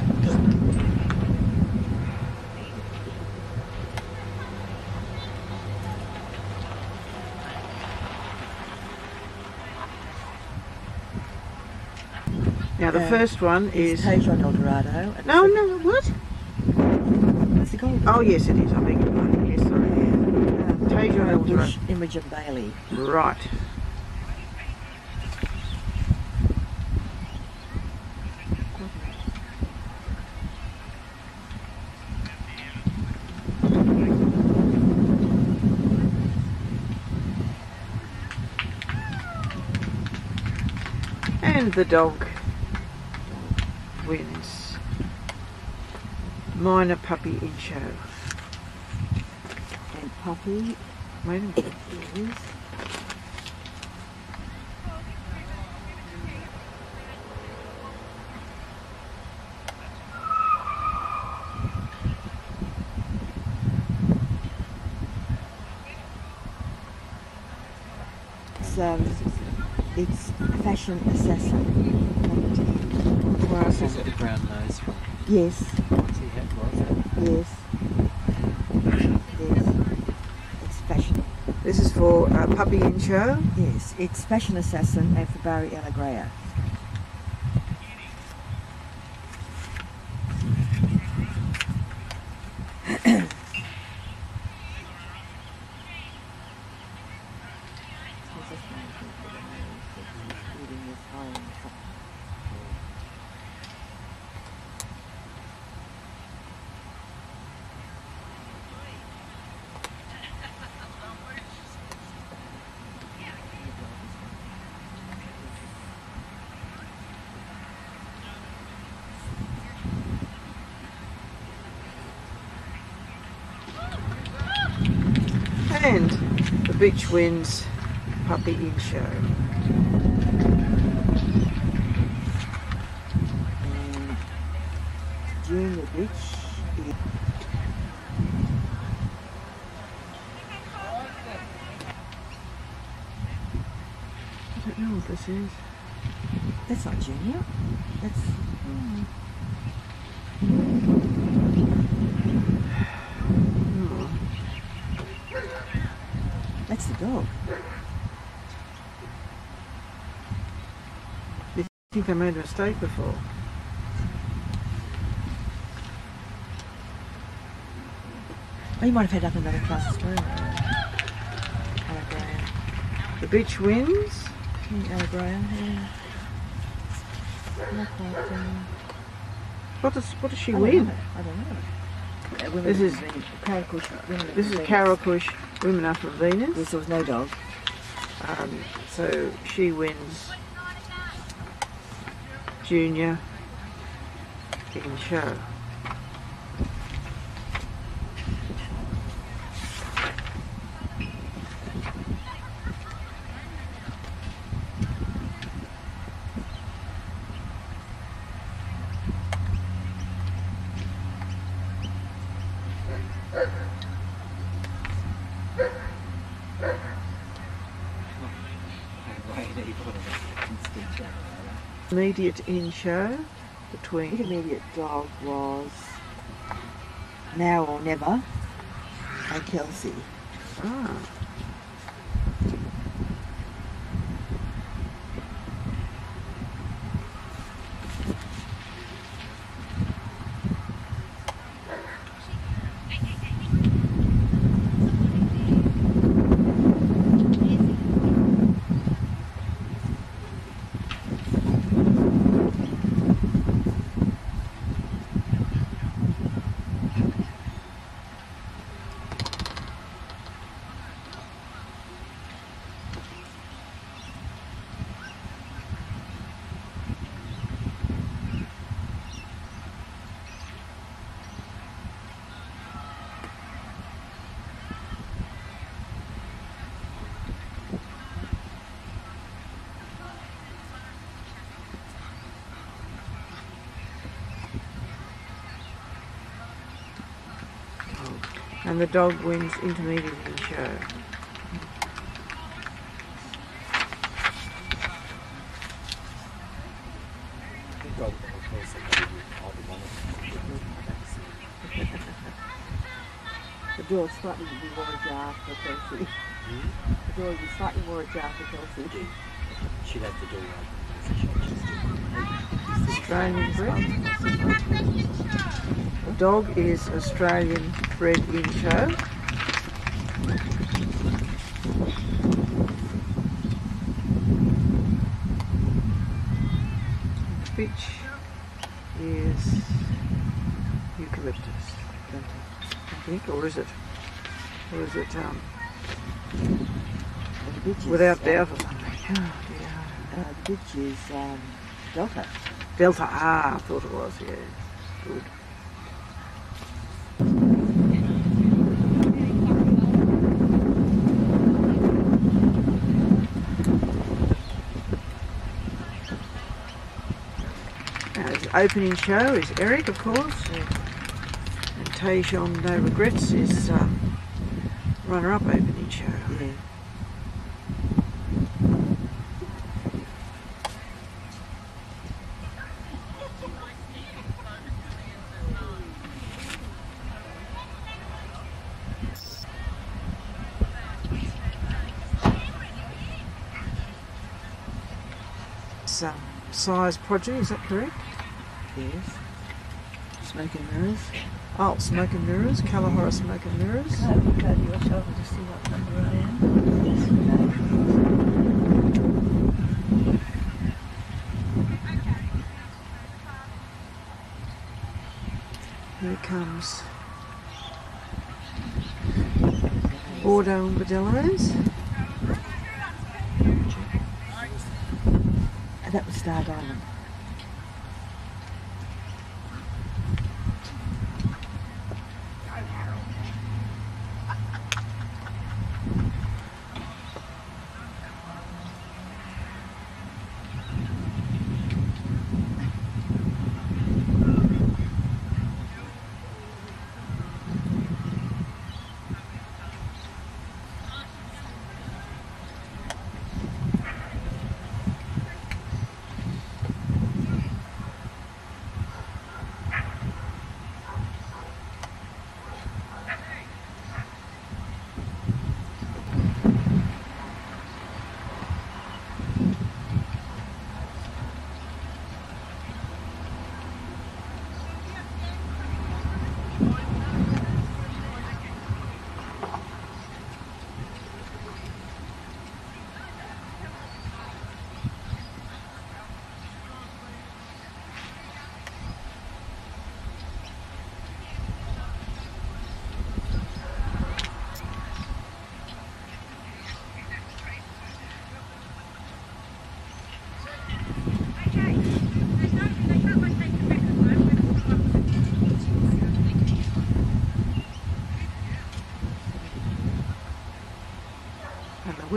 Now the Uh, first one is. Tejon Eldorado. and No, the no, what? second- It's the gold. Oh yes, it is. I beg your pardon. Yes, sorry. Um, Tejon Eldorado. Bush, Imogen Bailey. Right. And the dog wins. Minor puppy in show. And Puppy Wait a minute. is It's, um, it's Fashion Assassin. Well, Is it a brown nose from Yes, what's he had? Was it? yes, yes. It's Fashion. this is for uh, puppy in show. Yes, it's Fashion Assassin and for Barry Allegrea. And the bitch wins puppy in show. And June the Witch is I don't know what this is. that's not Junior. That's Oh. that's the dog. I think I made a mistake before. Oh, you might have had up another class as well. Allegrea. The bitch wins. Allegrea, yeah. Not quite, um, What does what does she I don't win? know. I don't know. Uh, women This of is- Venus, Karakush, women of This is Venus. Karakush, Women After Venus. Yes, there was no dog. Um, so she wins junior in show. Immediate in show between Intermediate dog was Now or Never and Kelsey. ah. And the dog wins intermediate in show. The door is slightly more ajar for Kelsey. Hmm? The door is slightly more ajar for Kelsey. She'd have to do one. Australian bred. The dog is Australian bred in show. Bitch is eucalyptus, I think, or is it? Or is it um, And the bitch is, without uh, doubt or something? Oh, dear. Uh, the bitch is um, Delta. Delta, ah, I thought it was, yeah. Good. Now, his opening show is Eric, of course. And Tajon No Regrets is um, runner-up opening show. Yeah. It's um, size progeny, is that correct? Yes. Smoke and mirrors. Oh, Smoke and Mirrors, Kalahara Smoke and Mirrors. Can I have a look over your shoulder to see what number I am? Here comes Bordeaux and Bordellos. And that was Star Diamond.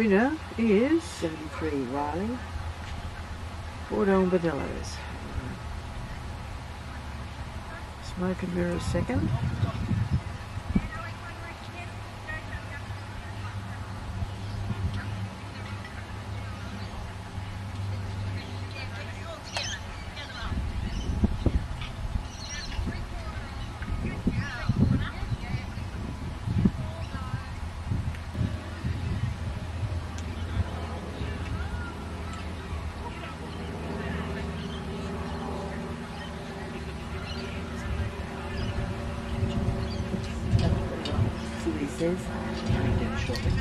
winner is seventy-three Riley. Four Dong Bordellos. Smoke and Mirror second. See what he says. Coming down shortly.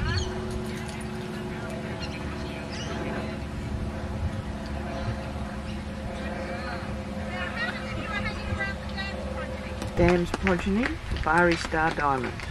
Dam's Progeny, Bari Star Diamond.